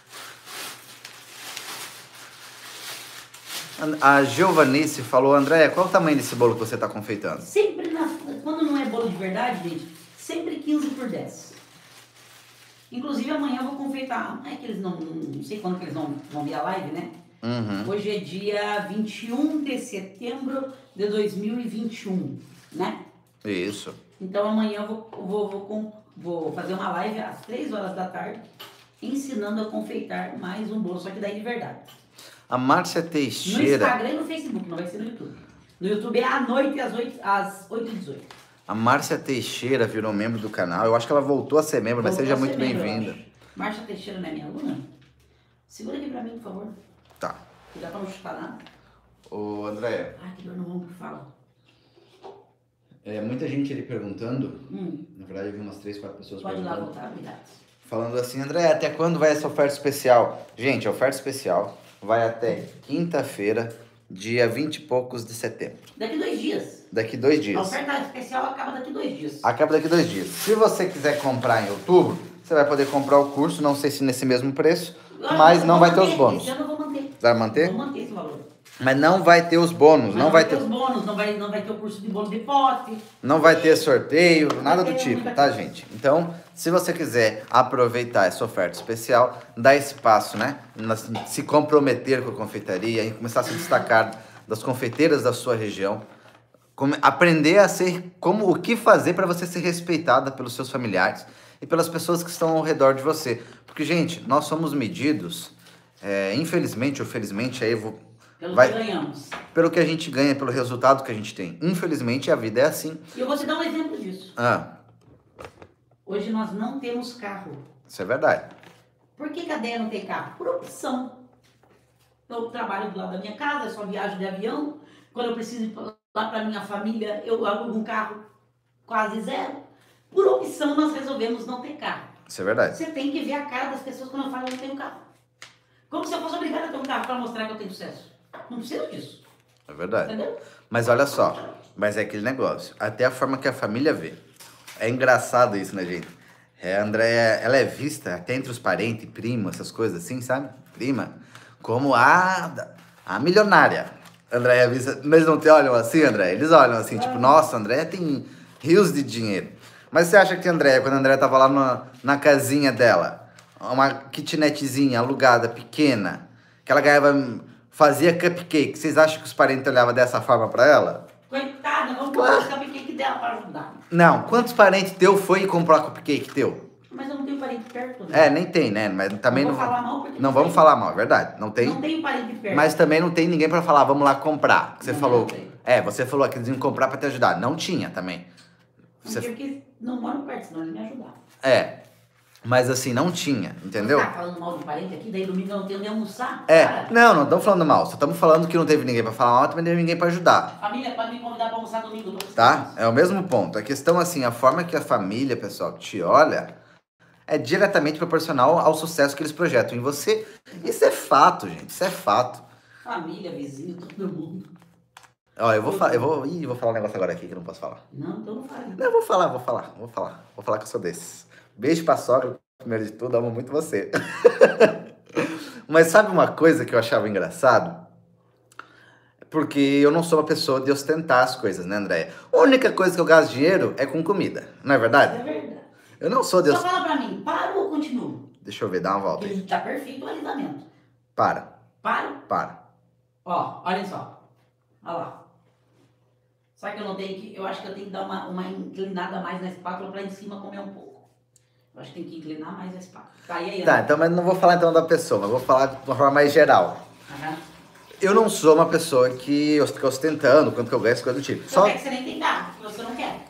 A Giovanice falou, Andréia, qual o tamanho desse bolo que você está confeitando? Sempre, quando não é bolo de verdade, gente, sempre 15 por 10. Inclusive amanhã eu vou confeitar. É que eles não sei quando que eles vão ver a live, né? Uhum. Hoje é dia 21 de setembro de 2021, né? Isso. Então amanhã eu vou fazer uma live às 3 horas da tarde, ensinando a confeitar mais um bolo, só que daí de verdade. A Márcia No Teixeira. Instagram e no Facebook, não vai ser no YouTube. No YouTube é à noite, às 8h18. A Márcia Teixeira virou membro do canal. Eu acho que ela voltou a ser membro, mas seja muito bem-vinda. Márcia Teixeira não é minha aluna? Segura aqui pra mim, por favor. Tá. Cuidado pra não chutar nada. Ô, Andréia, Ai, que dor no ombro que fala. muita gente ali perguntando. Hum. Na verdade, eu vi umas 3, 4 pessoas Pode ir lá perguntando. voltar, obrigado. Falando assim, Andréia, até quando vai essa oferta especial? Gente, a oferta especial vai até quinta-feira, dia 20 e poucos de setembro. Daqui 2 dias. Daqui 2 A dias. oferta especial acaba daqui 2 dias. Acaba daqui 2 dias. Se você quiser comprar em outubro, você vai poder comprar o curso, não sei se nesse mesmo preço, mas não vai ter os bônus. Esse ano eu vou manter. Vai manter? Vou manter esse valor. Mas não vai ter os bônus, Mas não vai ter os bônus, não vai ter o curso de bolo de pote. não vai ter sorteio, nada do ter tipo, muita tá, coisa. gente? Então, se você quiser aproveitar essa oferta especial, dá esse passo, né? Se comprometer com a confeitaria e começar a se destacar das confeiteiras da sua região, aprender a ser o que fazer para você ser respeitada pelos seus familiares e pelas pessoas que estão ao redor de você. Porque, gente, nós somos medidos, infelizmente ou felizmente, aí eu vou Pelo que ganhamos. pelo que a gente ganha, pelo resultado que a gente tem. Infelizmente, a vida é assim. E eu vou te dar um exemplo disso. Hoje nós não temos carro. Isso é verdade. Por que a Déia não tem carro? Por opção. Eu trabalho do lado da minha casa, eu só viajo de avião. Quando eu preciso ir lá para minha família, eu alugo um carro quase zero. Por opção, nós resolvemos não ter carro. Isso é verdade. Você tem que ver a cara das pessoas quando eu falo que eu não tenho carro. Como se eu fosse obrigada a ter um carro para mostrar que eu tenho sucesso. Não preciso disso. É verdade. Entendeu? Mas olha só, mas é aquele negócio. Até a forma que a família vê. É engraçado isso, né, gente? A Andréia, ela é vista até entre os parentes, primo, essas coisas assim, sabe? Prima. Como a milionária. Andréia é vista. Eles não te olham assim, Andréia? Eles olham assim, tipo, nossa, a Andréia tem rios de dinheiro. Mas você acha que a Andréia, quando a Andréia tava lá na casinha dela, uma kitnetzinha alugada, pequena, que ela ganhava, fazia cupcake, vocês acham que os parentes olhavam dessa forma pra ela? Coitada, vamos comprar o cupcake dela para ajudar. Não, quantos parentes teu foi comprar cupcake teu? Mas eu não tenho parente perto, né? Nem tem, né? Mas também não não. vou falar mal porque Não vamos tem. falar mal, é verdade. Não tem. Não tenho parente perto. Mas também não tem ninguém pra falar, vamos lá comprar. Você Não, falou. não tem. Você falou que eles iam comprar pra te ajudar. Não tinha também. Porque não moram perto, senão eles me ajudaram. Mas assim, não tinha, entendeu? Você tá falando mal de parente aqui, daí domingo eu não tenho nem almoçar? Cara, Não estamos falando mal. Só estamos falando que não teve ninguém pra falar mal, também não teve ninguém pra ajudar. família pode me convidar pra almoçar domingo. Tá? É o mesmo ponto. A questão, assim, a forma que a família, pessoal, te olha é diretamente proporcional ao sucesso que eles projetam em você. Isso é fato, gente. Isso é fato. Família, vizinho, todo mundo. Ó, eu vou falar um negócio agora aqui que eu não posso falar. Não, então não fale. Não, eu vou falar. Vou falar que eu sou desses. Beijo pra sogra, primeiro de tudo, amo muito você. Mas sabe uma coisa que eu achava engraçado? Porque eu não sou uma pessoa de ostentar as coisas, né, Andréia? A única coisa que eu gasto dinheiro é com comida, não é verdade? É verdade. Eu não sou de Só ostentar. fala pra mim, paro ou continuo? Deixa eu ver, dá uma volta aí. Porque tá perfeito o alisamento. Para. Paro? Ó, olha só. Olha lá. Só que eu notei que eu acho que eu tenho que dar uma inclinada mais na espátula pra em cima comer um pouco. Eu acho que tem que inclinar mais a espátula. Tá, e aí, Tá, Ana? então, mas não vou falar então da pessoa, mas vou falar de uma forma mais geral. Aham. Eu não sou uma pessoa que fica ostentando quanto que eu ganho, essa coisa do tipo. Só quer que você nem tem carro, porque você não quer.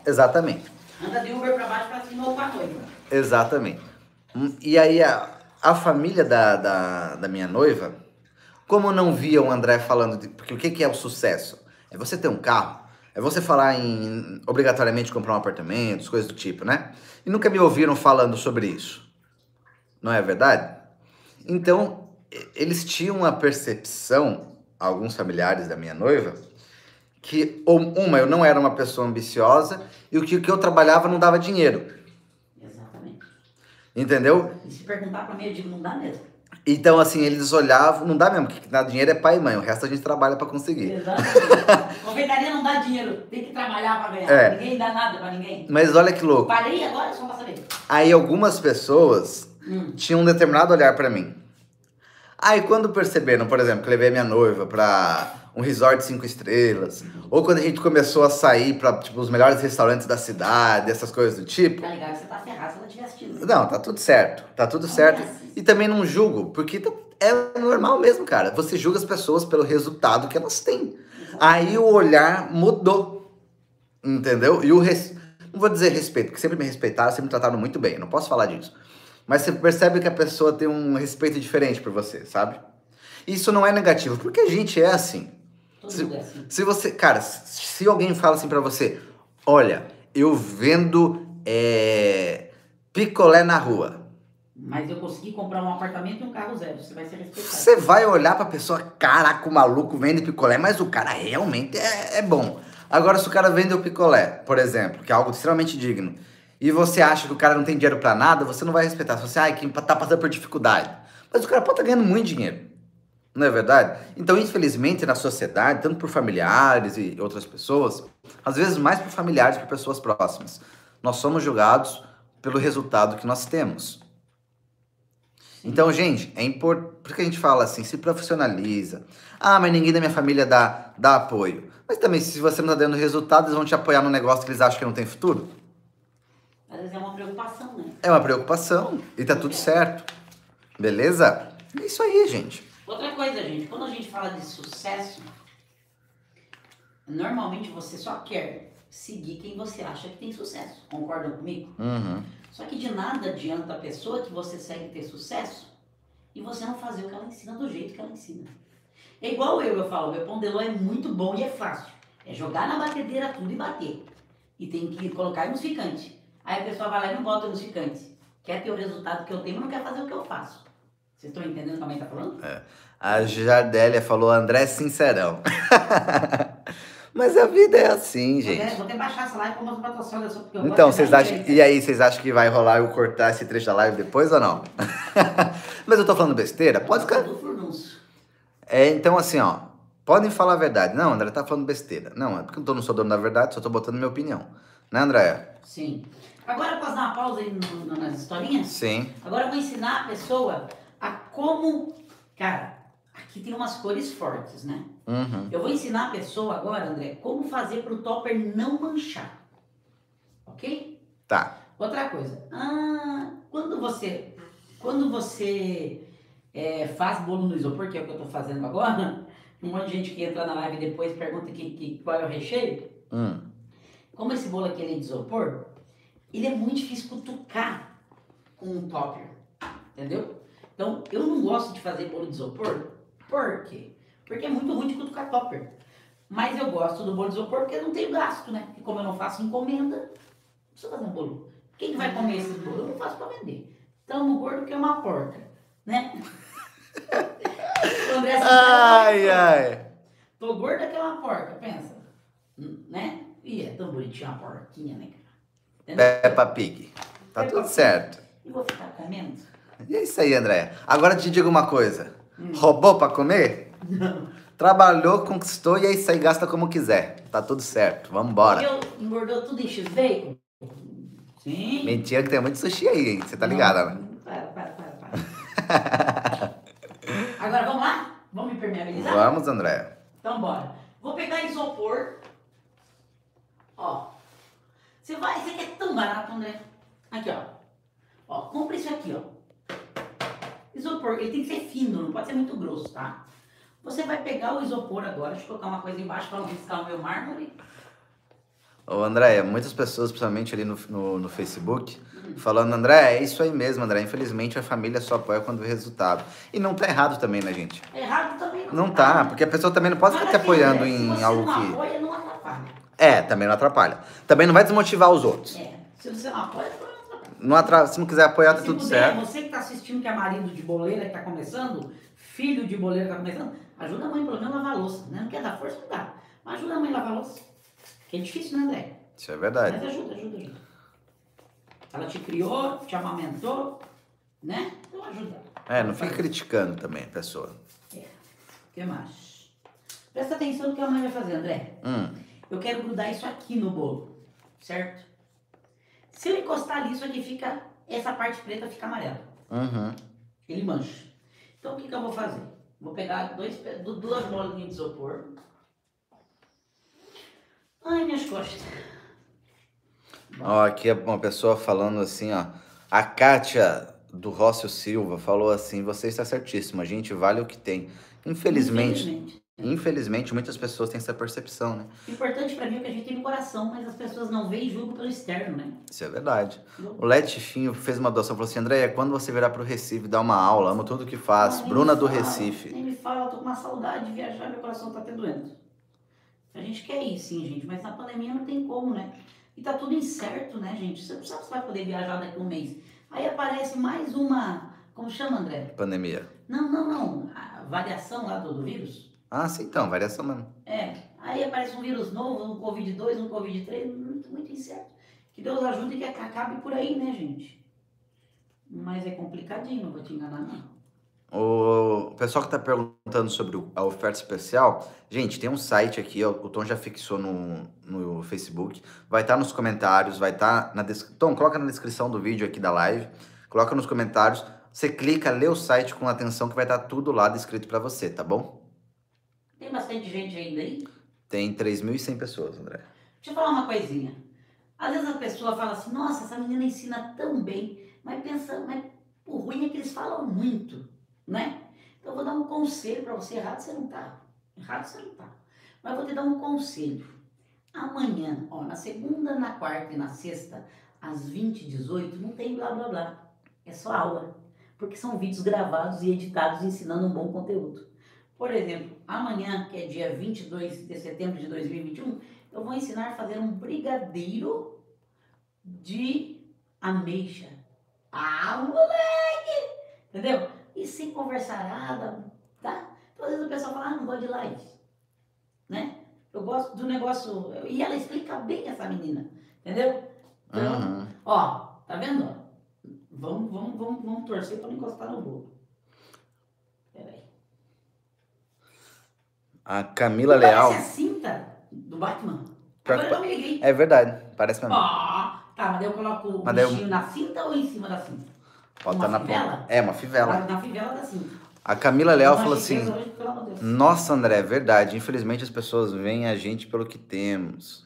Exatamente. Anda de Uber pra baixo, pra cima ou pra noiva. Exatamente. E aí a família da minha noiva, como não via o André falando, porque o que é o sucesso? É você ter um carro, é você falar em obrigatoriamente comprar um apartamento, coisas do tipo, né? E nunca me ouviram falando sobre isso. Não é verdade? Então, eles tinham uma percepção, alguns familiares da minha noiva, que eu não era uma pessoa ambiciosa e o que eu trabalhava não dava dinheiro. Exatamente. Entendeu? E se perguntar pra mim, eu digo, não dá mesmo. Então, assim, eles olhavam, não dá mesmo, porque dá dinheiro é pai e mãe, o resto a gente trabalha pra conseguir. Exatamente. Confeitaria não dá dinheiro, tem que trabalhar pra ganhar. É. Ninguém dá nada pra ninguém. Mas olha que louco. Parei agora só pra saber. Aí algumas pessoas tinham um determinado olhar pra mim. Aí quando perceberam, por exemplo, que eu levei minha noiva pra um resort 5 estrelas, ou quando a gente começou a sair pra, tipo, os melhores restaurantes da cidade, essas coisas do tipo. Tá ligado que você tá ferrado se ela estiver assistindo. Não, tá tudo certo, tá tudo certo. E também não julgo, porque é normal mesmo, cara. Você julga as pessoas pelo resultado que elas têm. Aí o olhar mudou, entendeu? E não vou dizer respeito, porque sempre me respeitaram, sempre me trataram muito bem, eu não posso falar disso. Mas você percebe que a pessoa tem um respeito diferente por você, sabe? Isso não é negativo, porque a gente é assim. Todo mundo é assim. Se você, cara, se alguém fala assim pra você, olha, eu vendo picolé na rua. Mas eu consegui comprar um apartamento e um carro zero. Você vai ser respeitado. Você vai olhar pra pessoa, caraca, o maluco vende picolé, mas o cara realmente é bom. Agora, se o cara vende o picolé, por exemplo, que é algo extremamente digno, e você acha que o cara não tem dinheiro pra nada, você não vai respeitar. Você vai quem tá passando por dificuldade. Mas o cara pode estar ganhando muito dinheiro. Não é verdade? Então, infelizmente, na sociedade, tanto por familiares e outras pessoas, às vezes mais por familiares, por pessoas próximas, nós somos julgados pelo resultado que nós temos. Então, gente, é importante, porque a gente fala assim, se profissionaliza. Ah, mas ninguém da minha família dá apoio. Mas também, se você não está dando resultado, eles vão te apoiar num negócio que eles acham que não tem futuro? Às vezes é uma preocupação, né? É uma preocupação e tá tudo certo. Beleza? É isso aí, gente. Outra coisa, gente, quando a gente fala de sucesso, normalmente você só quer seguir quem você acha que tem sucesso. Concordam comigo? Uhum. Só que de nada adianta a pessoa que você segue ter sucesso e você não fazer o que ela ensina do jeito que ela ensina. É igual eu falo, meu pão de ló é muito bom e é fácil. É jogar na batedeira tudo e bater. E tem que colocar nos ficantes. Aí a pessoa vai lá e não bota nos ficantes. Quer ter o resultado que eu tenho, mas não quer fazer o que eu faço. Vocês estão entendendo como é que tá falando? É. A Jardélia falou, André sincerão. Mas a vida é assim, gente. Vou até baixar essa live pra mostrar pra tua sogra só porque eu Então, gosto de vocês dar acham, direita. e aí, vocês acham que vai rolar eu cortar esse trecho da live depois ou não? Mas eu tô falando besteira? Pode ficar. Do furdunço. Então assim, ó, podem falar a verdade. Não, André tá falando besteira. Não, é porque eu não sou dono da verdade, só tô botando minha opinião. Né, André? Sim. Agora posso dar uma pausa aí nas historinhas? Sim. Agora eu vou ensinar a pessoa a como... Cara, aqui tem umas cores fortes, né? Uhum. Eu vou ensinar a pessoa agora, André, como fazer pro topper não manchar. Ok? Tá. Outra coisa. Quando você faz bolo no isopor, que é o que eu tô fazendo agora, um monte de gente que entra na live depois pergunta qual é o recheio. Como esse bolo aqui ele é de isopor, ele é muito difícil cutucar com um topper, entendeu? Então, eu não gosto de fazer bolo de isopor. Por quê? Porque é muito ruim de cutucar topper. Mas eu gosto do bolo de isopor porque eu não tenho gasto, né? Porque como eu não faço encomenda, não preciso fazer um bolo. Quem vai comer esse bolo? Eu não faço para vender. Tamo gordo que é uma porca, né? O André Ai. Tô gorda que é uma porca, pensa. Né? E é tão bonitinha uma porquinha, né, cara? Entendeu? Peppa Pig. Tá tudo certo. E vou ficar comendo? E é isso aí, André. Agora te digo uma coisa. Roubou pra comer? Não. Trabalhou, conquistou e é isso aí, gasta como quiser. Tá tudo certo. Vambora. Engordou tudo em X-Bacon? Sim. Mentira que tem muito sushi aí, hein? Você tá ligada, né? Para. Agora, vamos lá? Vamos impermeabilizar? Vamos, André. Então, bora. Vou pegar isopor. Ó. Você quer tão barato, André? Aqui, ó. Ó, compra isso aqui, ó. Isopor, ele tem que ser fino, não pode ser muito grosso, tá? Você vai pegar o isopor agora, deixa eu colocar uma coisa embaixo para não riscar o meu mármore. Ô, André, muitas pessoas, principalmente ali no Facebook, falando, André, é isso aí mesmo, André. Infelizmente a família só apoia quando vê resultado. E não tá errado também, né, gente? Errado também não Não tá, tá, né? porque a pessoa também não pode ficar te Mas assim, apoiando André, se em você algo não que. apoia, não atrapalha. É, também não atrapalha. Também não vai desmotivar os outros. Se você não apoia, não atrapalha. Se não quiser apoiar, tá Se tudo puder, certo. você que está assistindo, que é marido de boleira, que está começando, filho de boleira que está começando, ajuda a mãe pelo menos a lavar a louça, né? Não quer dar força, não dá. Mas ajuda a mãe a lavar a louça. Que é difícil, né, André? Isso é verdade. Mas ajuda. Ela te criou, te amamentou, né? Então ajuda. É, não fica criticando também a pessoa. É. O que mais? Presta atenção no que a mãe vai fazer, André. Eu quero grudar isso aqui no bolo, certo? Se eu encostar ali, isso aqui fica... Essa parte preta fica amarela. Uhum. Ele mancha. Então o que eu vou fazer? Vou pegar duas bolinhas de isopor. Ai, minhas costas. Ó, aqui é uma pessoa falando assim, ó. A Kátia do Rócio Silva falou assim, você está certíssimo, a gente vale o que tem. Infelizmente, muitas pessoas têm essa percepção, né? O importante pra mim é o que a gente tem no coração, mas as pessoas não veem e julgam pelo externo, né? Isso é verdade. O Lete Finho fez uma doação, falou assim, Andréia, quando você virar pro Recife, dar uma aula, amo tudo que faz. Nem Bruna me do fala, Recife. Nem me fala, eu tô com uma saudade de viajar, meu coração tá até doendo. A gente quer ir sim, gente, mas na pandemia não tem como, né? E tá tudo incerto, né, gente? Você não sabe se vai poder viajar daqui a um mês. Aí aparece mais uma, como chama, André? Pandemia. Não, a variação lá do vírus. Ah, sim, então, variação mesmo. É, aí aparece um vírus novo, um Covid-2, um Covid-3, muito incerto. Que Deus ajude e que acabe por aí, né, gente? Mas é complicadinho, não vou te enganar, não. O pessoal que tá perguntando sobre a oferta especial, gente, tem um site aqui, ó, o Tom já fixou no Facebook, vai estar nos comentários, vai estar na descrição. Tom, coloca na descrição do vídeo aqui da live, coloca nos comentários, você clica, lê o site com atenção que vai estar tudo lá descrito para você, tá bom? Tem bastante gente ainda aí? Tem 3.100 pessoas, André. Deixa eu falar uma coisinha. Às vezes a pessoa fala assim, nossa, essa menina ensina tão bem, mas o ruim é que eles falam muito, né? Então eu vou dar um conselho para você, errado você não tá. Mas eu vou te dar um conselho. Amanhã, ó, na segunda, na quarta e na sexta, às 20h18, não tem blá blá blá. É só aula. Porque são vídeos gravados e editados ensinando um bom conteúdo. Por exemplo, amanhã, que é dia 22 de setembro de 2021, eu vou ensinar a fazer um brigadeiro de ameixa. Ah, moleque! Entendeu? E sem conversar nada, tá? Então, às vezes o pessoal fala, não gosto de live, né? Eu gosto do negócio... E ela explica bem essa menina, entendeu? Então, ó, tá vendo? Ó? Vamos torcer para não encostar no bolo. Peraí. A Camila Leal... Parece a cinta do Batman. Agora eu não me liguei. É verdade, parece mesmo. Tá, mas daí eu coloco o bichinho na cinta ou em cima da cinta? Bota uma fivela? É, uma fivela. Na fivela da cinta. A Camila Leal falou Hoje, assim, pelo amor de Deus. nossa, André, é verdade, infelizmente as pessoas veem a gente pelo que temos.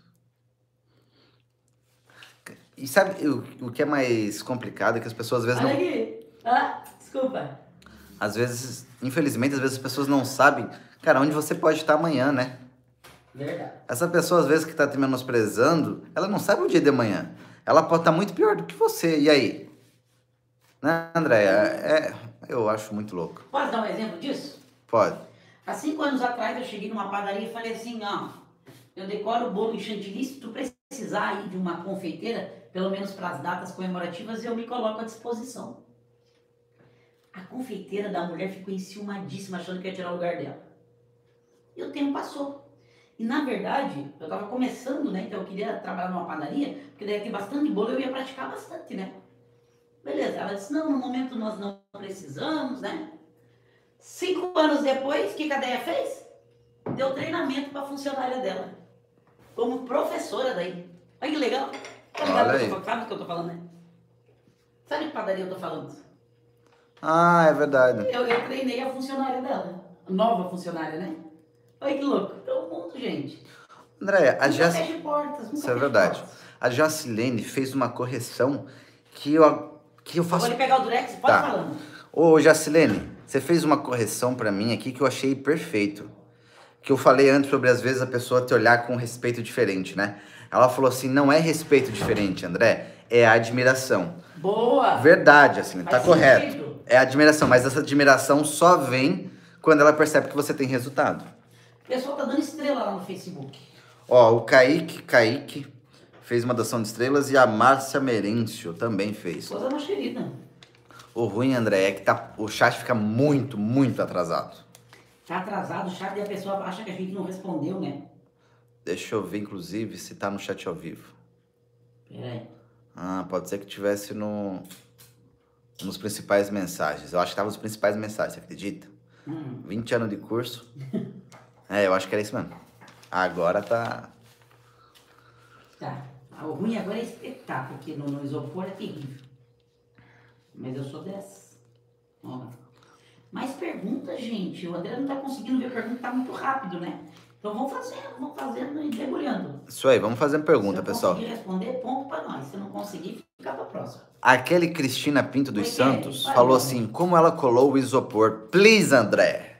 E sabe o que é mais complicado? É que as pessoas às vezes Olha não... aqui. Ah, desculpa. Às vezes, infelizmente, às vezes as pessoas não sabem, cara, onde você pode estar amanhã, né? Verdade. Essa pessoa, às vezes, que tá te menosprezando, ela não sabe o dia de amanhã. Ela pode estar muito pior do que você. E aí? Né, Andréia? Eu acho muito louco. Posso dar um exemplo disso? Pode. Há 5 anos atrás eu cheguei numa padaria e falei assim, ó, eu decoro o bolo em chantilly, se tu precisar aí de uma confeiteira, pelo menos para as datas comemorativas, eu me coloco à disposição. A confeiteira da mulher ficou enciumadíssima, achando que ia tirar o lugar dela. E o tempo passou. E na verdade, eu estava começando, né? Então eu queria trabalhar numa padaria, porque daí tem bastante bolo, eu ia praticar bastante, né? Beleza, ela disse, não, no momento nós não precisamos, né? 5 anos depois, o que a Deia fez? Deu treinamento para a funcionária dela. Como professora daí. Olha que legal. Tá ligado? Sabe o que eu tô falando, né? Sabe que padaria eu tô falando? Ah, é verdade. Eu treinei a funcionária dela. A nova funcionária, né? Olha que louco. Então, o mundo, gente. Andréia, a Nunca feche portas. Isso é verdade. A Jacilene fez uma correção que eu faço... Vou lhe pegar o Durex, pode falando. Ô, Jacilene, você fez uma correção pra mim aqui que eu achei perfeito. Que eu falei antes sobre, às vezes, a pessoa te olhar com respeito diferente, né? Ela falou assim, não é respeito diferente, André, é admiração. Boa! Verdade, assim, tá Faz correto. sentido. É admiração, mas essa admiração só vem quando ela percebe que você tem resultado. O pessoal tá dando estrela lá no Facebook. Ó, o Kaique fez uma doação de estrelas e a Márcia Merêncio também fez. Coisa mais querida. O ruim, André, é que o chat fica muito, muito atrasado. Tá atrasado o chat e a pessoa acha que a gente não respondeu, né? Deixa eu ver, inclusive, se tá no chat ao vivo. Pera aí. Ah, pode ser que tivesse nos principais mensagens. Eu acho que tava nos principais mensagens, você acredita? 20 anos de curso. Eu acho que era isso mesmo. Agora tá... Tá. O ruim agora é espetar, porque no isopor é terrível. Mas eu sou dessa. Ó. Mais perguntas, gente. O André não tá conseguindo ver pergunta, tá muito rápido, né? Então vamos fazendo e debulhando. Isso aí, vamos fazer pergunta, pessoal. Se eu conseguir responder, ponto pra nós. Se não conseguir, fica pra próxima. Aquele Cristina Pinto dos Oi, Santos Kelly, falou fala. assim, como ela colou o isopor. Please, André.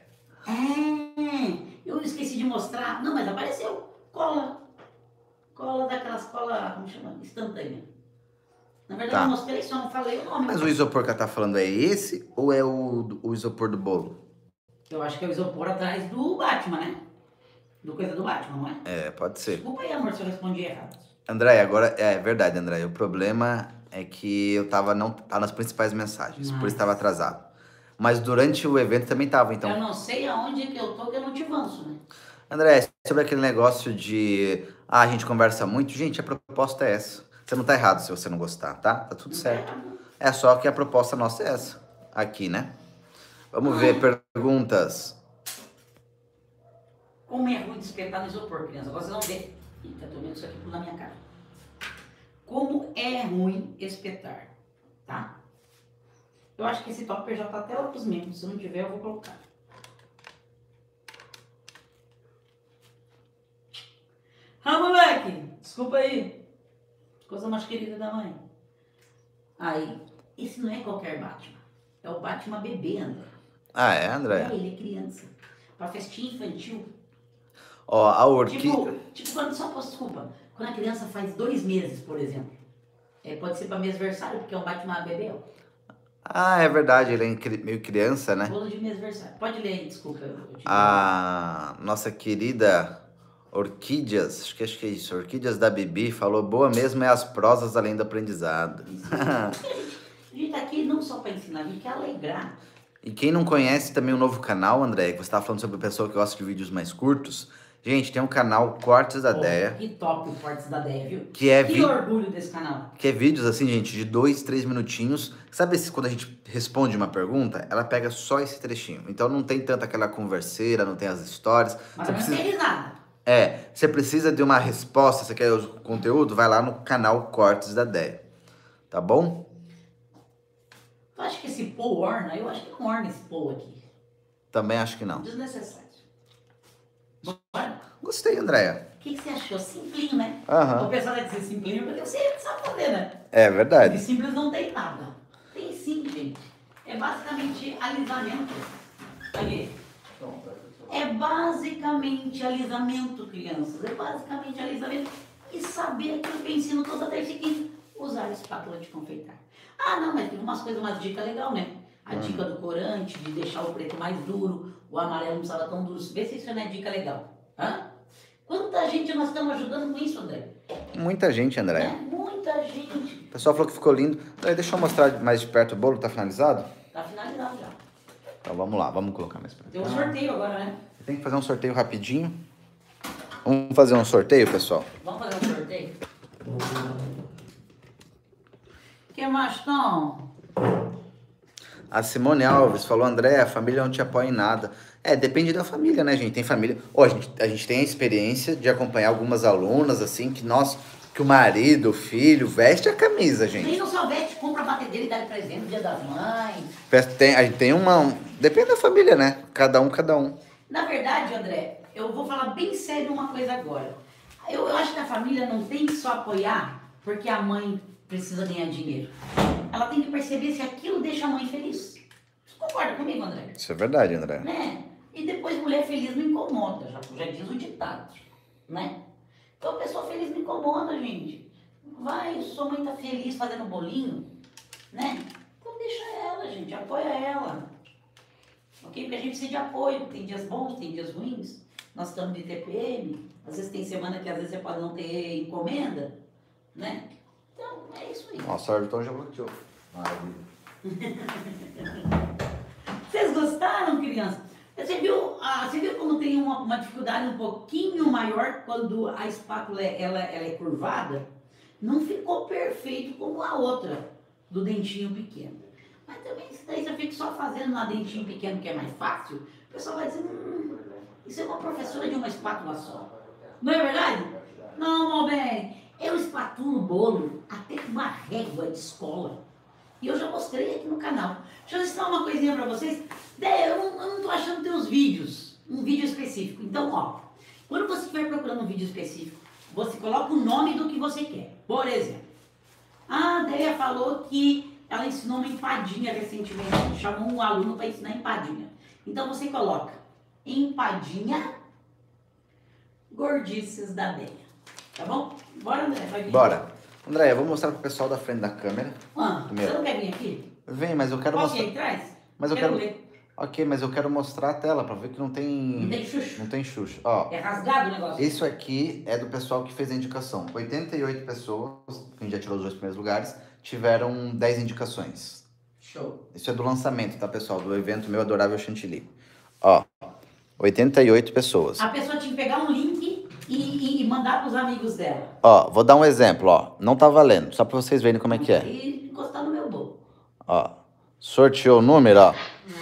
Eu esqueci de mostrar. Não, mas apareceu. Cola. Cola daquelas cola, como chama? Instantânea. Na verdade, Tá. eu mostrei, só não falei o nome. Mas o isopor que ela tá falando é esse ou é o isopor do bolo? Eu acho que é o isopor atrás do Batman, né? Do coisa do Batman, não é? É, pode ser. Desculpa aí, amor, se eu respondi errado. André, agora é verdade, André. O problema é que eu tava nas principais mensagens, por isso estava atrasado. Mas durante o evento também tava, então. Eu não sei aonde que eu tô, que eu não te avanço, né? André, sobre aquele negócio de a gente conversa muito, gente, a proposta é essa. Você não tá errado se você não gostar, tá? Tá tudo certo. É só que a proposta nossa é essa, aqui, né? Vamos ver perguntas. Como é ruim de espetar no isopor, criança? Agora vocês vão ver. Eita, tô vendo isso aqui na minha cara. Como é ruim espetar, tá? Eu acho que esse topper já tá até lá pros membros. Se não tiver, eu vou colocar. Ah, moleque! Desculpa aí. Coisa mais querida da mãe. Aí, esse não é qualquer Batman. É o Batman bebê, André. Ah, é, André? Ele é criança. Pra festinha infantil. Ó, a Orquídea... Tipo quando, desculpa, quando a criança faz 2 meses, por exemplo. Pode ser pra mêsversário, porque é um Batman bebê, ó. Ah, é verdade, ele é meio criança, né? Bolo de mêsversário. Pode ler aí, desculpa. A nossa querida Orquídeas, acho que é isso, Orquídeas da Bibi, falou, boa mesmo é as prosas além do aprendizado. A gente tá aqui não só pra ensinar, a gente quer alegrar. E quem não conhece também o novo canal, André, que você estava falando sobre a pessoa que gosta de vídeos mais curtos, gente, tem um canal Cortes da Deia. Que top o Cortes da Deia, viu? Que orgulho desse canal. Que é vídeos assim, gente, de 2, 3 minutinhos. Sabe quando a gente responde uma pergunta, ela pega só esse trechinho. Então não tem tanta aquela converseira, não tem as histórias. Mas não tem risada. Você precisa de uma resposta, você quer o conteúdo, vai lá no canal Cortes da Deia. Tá bom? Tu acha que esse Paul orna? Eu acho que não orna esse Paul aqui. Também acho que não. Desnecessário. Bora? Gostei, Andréia. O que você achou? Simplinho, né? Aham. O pessoal vai dizer simplinho, porque você sabe fazer, né? É verdade. De simples não tem nada. Tem sim, gente. É basicamente alisamento. Ali. É basicamente alisamento, crianças. É basicamente alisamento. E saber aquilo que eu ensino toda terça e quinta. Usar a espátula de confeitar. Ah, não, mas tem umas coisas, umas dicas legais, né? A dica do corante, de deixar o preto mais duro, o amarelo não precisava tão duro. Vê se isso não é dica legal. Hã? Quanta gente nós estamos ajudando com isso, André? Muita gente, Andréia. Muita gente. O pessoal falou que ficou lindo. André, deixa eu mostrar mais de perto o bolo, tá finalizado? Tá finalizado já. Então vamos lá, vamos colocar mais perto. Tem um sorteio agora, né? Tem que fazer um sorteio rapidinho. Vamos fazer um sorteio, pessoal? Vamos fazer um sorteio? Que mais, Tom? A Simone Alves falou, André, a família não te apoia em nada. Depende da família, né, gente? Tem família... a gente tem a experiência de acompanhar algumas alunas, assim, que o marido, o filho, veste a camisa, gente. Quem não só veste, compra a batedeira e dá de presente no Dia das Mães. A gente tem uma... Depende da família, né? Cada um. Na verdade, André, eu vou falar bem sério uma coisa agora. Eu acho que a família não tem que só apoiar porque a mãe precisa ganhar dinheiro. Ela tem que perceber se aquilo deixa a mãe feliz. Você concorda comigo, André? Isso é verdade, André. Né? E depois mulher feliz não incomoda, já diz o ditado, né? Então a pessoa feliz me incomoda, gente. Vai, sua mãe tá feliz fazendo bolinho, né? Então deixa ela, gente, apoia ela. Ok? Porque a gente precisa de apoio, tem dias bons, tem dias ruins. Nós estamos de TPM, às vezes tem semana que às vezes você pode não ter encomenda, né? Então, é isso aí. Nossa, o Everton já bloqueou. Maravilha. Vocês gostaram, criança? Você viu como tem uma dificuldade um pouquinho maior quando a espátula ela é curvada? Não ficou perfeito como a outra, do dentinho pequeno. Mas também, se daí você fica só fazendo na dentinho pequeno, que é mais fácil, o pessoal vai dizer, isso é uma professora de uma espátula só. Não é verdade? Não, meu bem. Eu espatulo o bolo até com uma régua de escola. E eu já mostrei aqui no canal. Deixa eu ensinar uma coisinha pra vocês. Eu não tô achando que tem uns vídeos, um vídeo específico. Então, ó, quando você estiver procurando um vídeo específico, você coloca o nome do que você quer. Por exemplo, a Deia falou que ela ensinou uma empadinha recentemente, chamou um aluno para ensinar empadinha. Então você coloca empadinha gordices da Deia. Tá bom? Bora, André? Vai vir. Bora. André, eu vou mostrar pro pessoal da frente da câmera. Você não quer vir aqui? Vem, mas eu quero Posso mostrar. ir atrás? Mas eu quero. ler. Ok, mas eu quero mostrar a tela pra ver que não tem. Não tem xuxo. Não tem Xuxa. Ó, É rasgado o negócio. isso aqui é do pessoal que fez a indicação. 88 pessoas, que a gente já tirou os 2 primeiros lugares, tiveram 10 indicações. Show. Isso é do lançamento, tá, pessoal? Do evento Meu Adorável Chantilly. Ó, 88 pessoas. A pessoa tinha que pegar um link e mandar pros amigos dela. Ó, vou dar um exemplo, ó. Não tá valendo, só pra vocês verem como é que é. E encostar no meu bolo. Ó, sorteou o número, ó.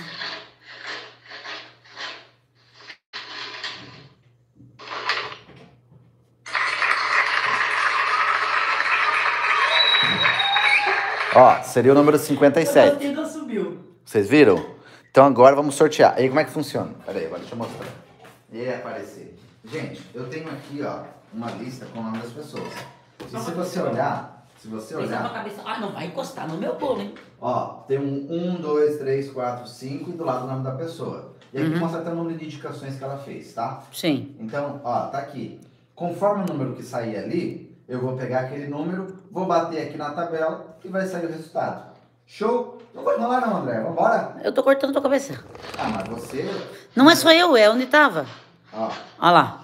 Ó, seria o número 57. O gostei subiu. Vocês viram? Então agora vamos sortear. Aí como é que funciona? Pera aí, agora deixa eu mostrar. E aí aparecer. Gente, eu tenho aqui, ó, uma lista com o nome das pessoas. E se você olhar, Cabeça. Ah, não vai encostar no meu bolo, hein? ó, tem um 1, 2, 3, 4, 5 e do lado o nome da pessoa. E aqui mostra até o número de indicações que ela fez, tá? Sim. Então, ó, tá aqui. Conforme o número que sair ali, eu vou pegar aquele número, vou bater aqui na tabela e vai sair o resultado. Show? Não vou enrolar não, André. Vambora? Eu tô cortando tua cabeça. Ah, mas você... Não é só eu, é onde tava. Ó, Olha lá.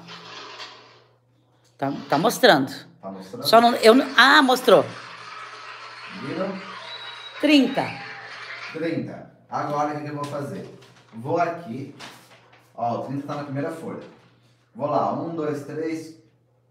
Tá mostrando. tá mostrando? Só não, mostrou. Viram? 30. 30. Agora o que eu vou fazer? Vou aqui. Ó, o 30 tá na primeira folha. Vou lá, 1, 2, 3.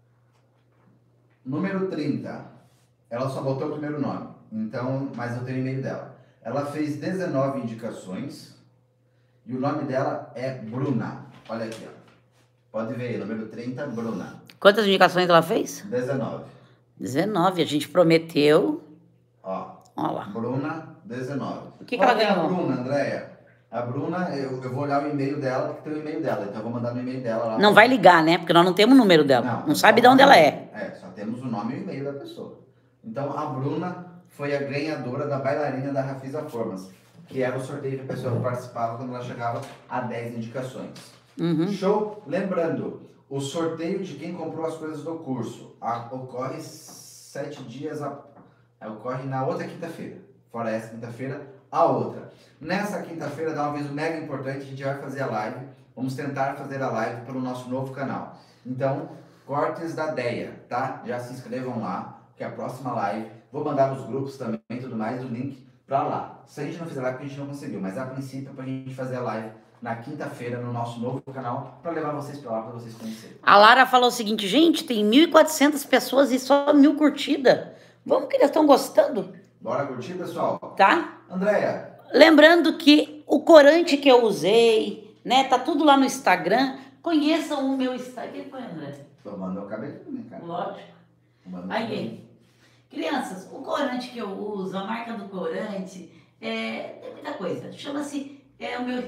Número 30. Ela só botou o primeiro nome. Então, mas eu tenho o e-mail dela. Ela fez 19 indicações. E o nome dela é Bruna. Olha aqui, ó. Pode ver aí, número 30, Bruna. Quantas indicações ela fez? 19. 19. A gente prometeu. Ó. Olha lá. Bruna, 19. O que Qual ela é a ganhou? Bruna, Andréia? A Bruna, eu vou olhar o e-mail dela, porque tem o e-mail dela. Então eu vou mandar no e-mail dela lá. Não vai ligar, né? Porque nós não temos o número dela. Não sabe de onde ela é. É, só temos o nome e o e-mail da pessoa. Então a Bruna foi a ganhadora da bailarina da Rafisa Formas, que era o sorteio que a pessoa participava quando ela chegava a 10 indicações. Show? Lembrando, o sorteio de quem comprou as coisas do curso ocorre 7 dias, ocorre na outra quinta-feira. Fora essa quinta-feira, a outra. Nessa quinta-feira dá um aviso mega importante, a gente vai fazer a live. Vamos tentar fazer a live pelo nosso novo canal. Então, Cortes da Deia, tá? Já se inscrevam lá, que é a próxima live. Vou mandar nos grupos também e tudo mais, o link pra lá. Se a gente não fizer live, porque a gente não conseguiu, mas a princípio pra gente fazer a live na quinta-feira no nosso novo canal, para levar vocês pra lá, pra vocês conhecerem. A Lara falou o seguinte, gente, tem 1.400 pessoas e só 1.000 curtidas. Vamos que eles estão gostando, Bora curtir, pessoal? tá? Andréia. Lembrando que o corante que eu usei, né, tá tudo lá no Instagram. Conheçam o meu Instagram. O que foi, André? Tomando meu cabelo também, cara. Lógico. Tomando Aí, crianças, o corante que eu uso, a marca do corante, tem muita coisa. Chama-se, o meu...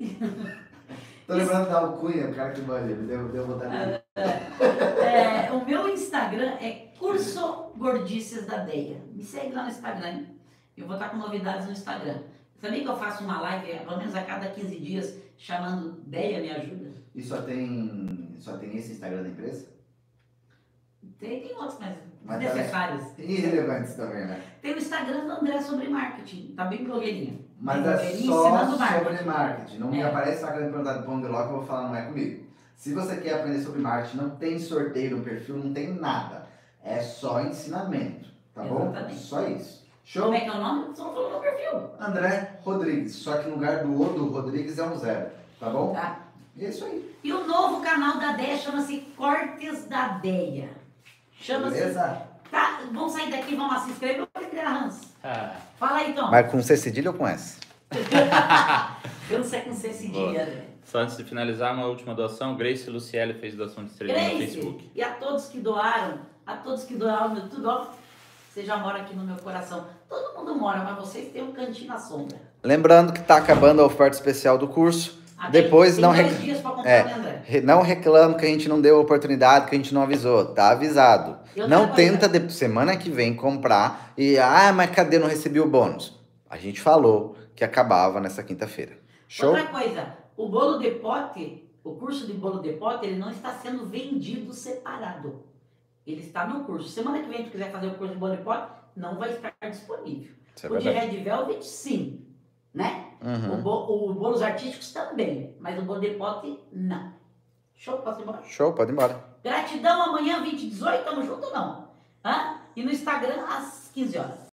Tô lembrando da alcunha, o cara que manja, ele deu vontade. O meu Instagram é Curso Gordices da Deia. Me segue lá no Instagram, hein? Eu vou estar com novidades no Instagram. Sabia que eu faço uma live, pelo menos a cada 15 dias, chamando Deia Me Ajuda? E só tem esse Instagram da empresa? Tem outros, mas Mas necessários. irrelevantes também, né? Tem o Instagram do André sobre marketing. Tá bem blogueirinha. Mas Bem é blogueirinha só ensinando sobre marketing. Não me É. aparece só querendo perguntar do Pão de Ló que eu vou falar, não é comigo. Se você quer aprender sobre marketing, não tem sorteio no perfil, não tem nada. É só ensinamento, tá bom? Exatamente. Só isso. Show? Como é que é o nome? Só falou no perfil. André Rodrigues. Só que no lugar do O do Rodrigues é um 0, tá bom? Tá? E é isso aí. E o novo canal da Deia chama-se Cortes da Deia. Chama-se. Beleza? Tá, vamos sair daqui, vamos lá se inscrever ou vai criar Hans? Ah, Fala aí, Tom. Mas com C cedilha ou com S? Eu não sei com C cedilha, né? só antes de finalizar, uma última doação. Grace Luciele fez doação de estrelinha no Facebook. Grace, e a todos que doaram, meu tudo, ó, você já mora aqui no meu coração. Todo mundo mora, mas vocês têm um cantinho na sombra. Lembrando que tá acabando a oferta especial do curso. Até Depois tem não 2 dias pra comprar, né, André? Não reclamo que a gente não deu a oportunidade, que a gente não avisou. Tá avisado. E outra Não coisa. tenta semana que vem comprar e, mas cadê? Não recebi o bônus. A gente falou que acabava nessa quinta-feira. Show? Outra coisa, o bolo de pote, o curso de bolo de pote, ele não está sendo vendido separado. Ele está no curso. Semana que vem, se tu quiser fazer o curso de bolo de pote, não vai estar disponível. Isso é O de verdade. Red Velvet, sim. Né? Uhum. O bolos artísticos também, mas o bolo de pote, não. Show? Posso ir embora? Show, pode ir embora. Gratidão, amanhã, 20h18, tamo junto ou não? Hã? E no Instagram, às 15 horas.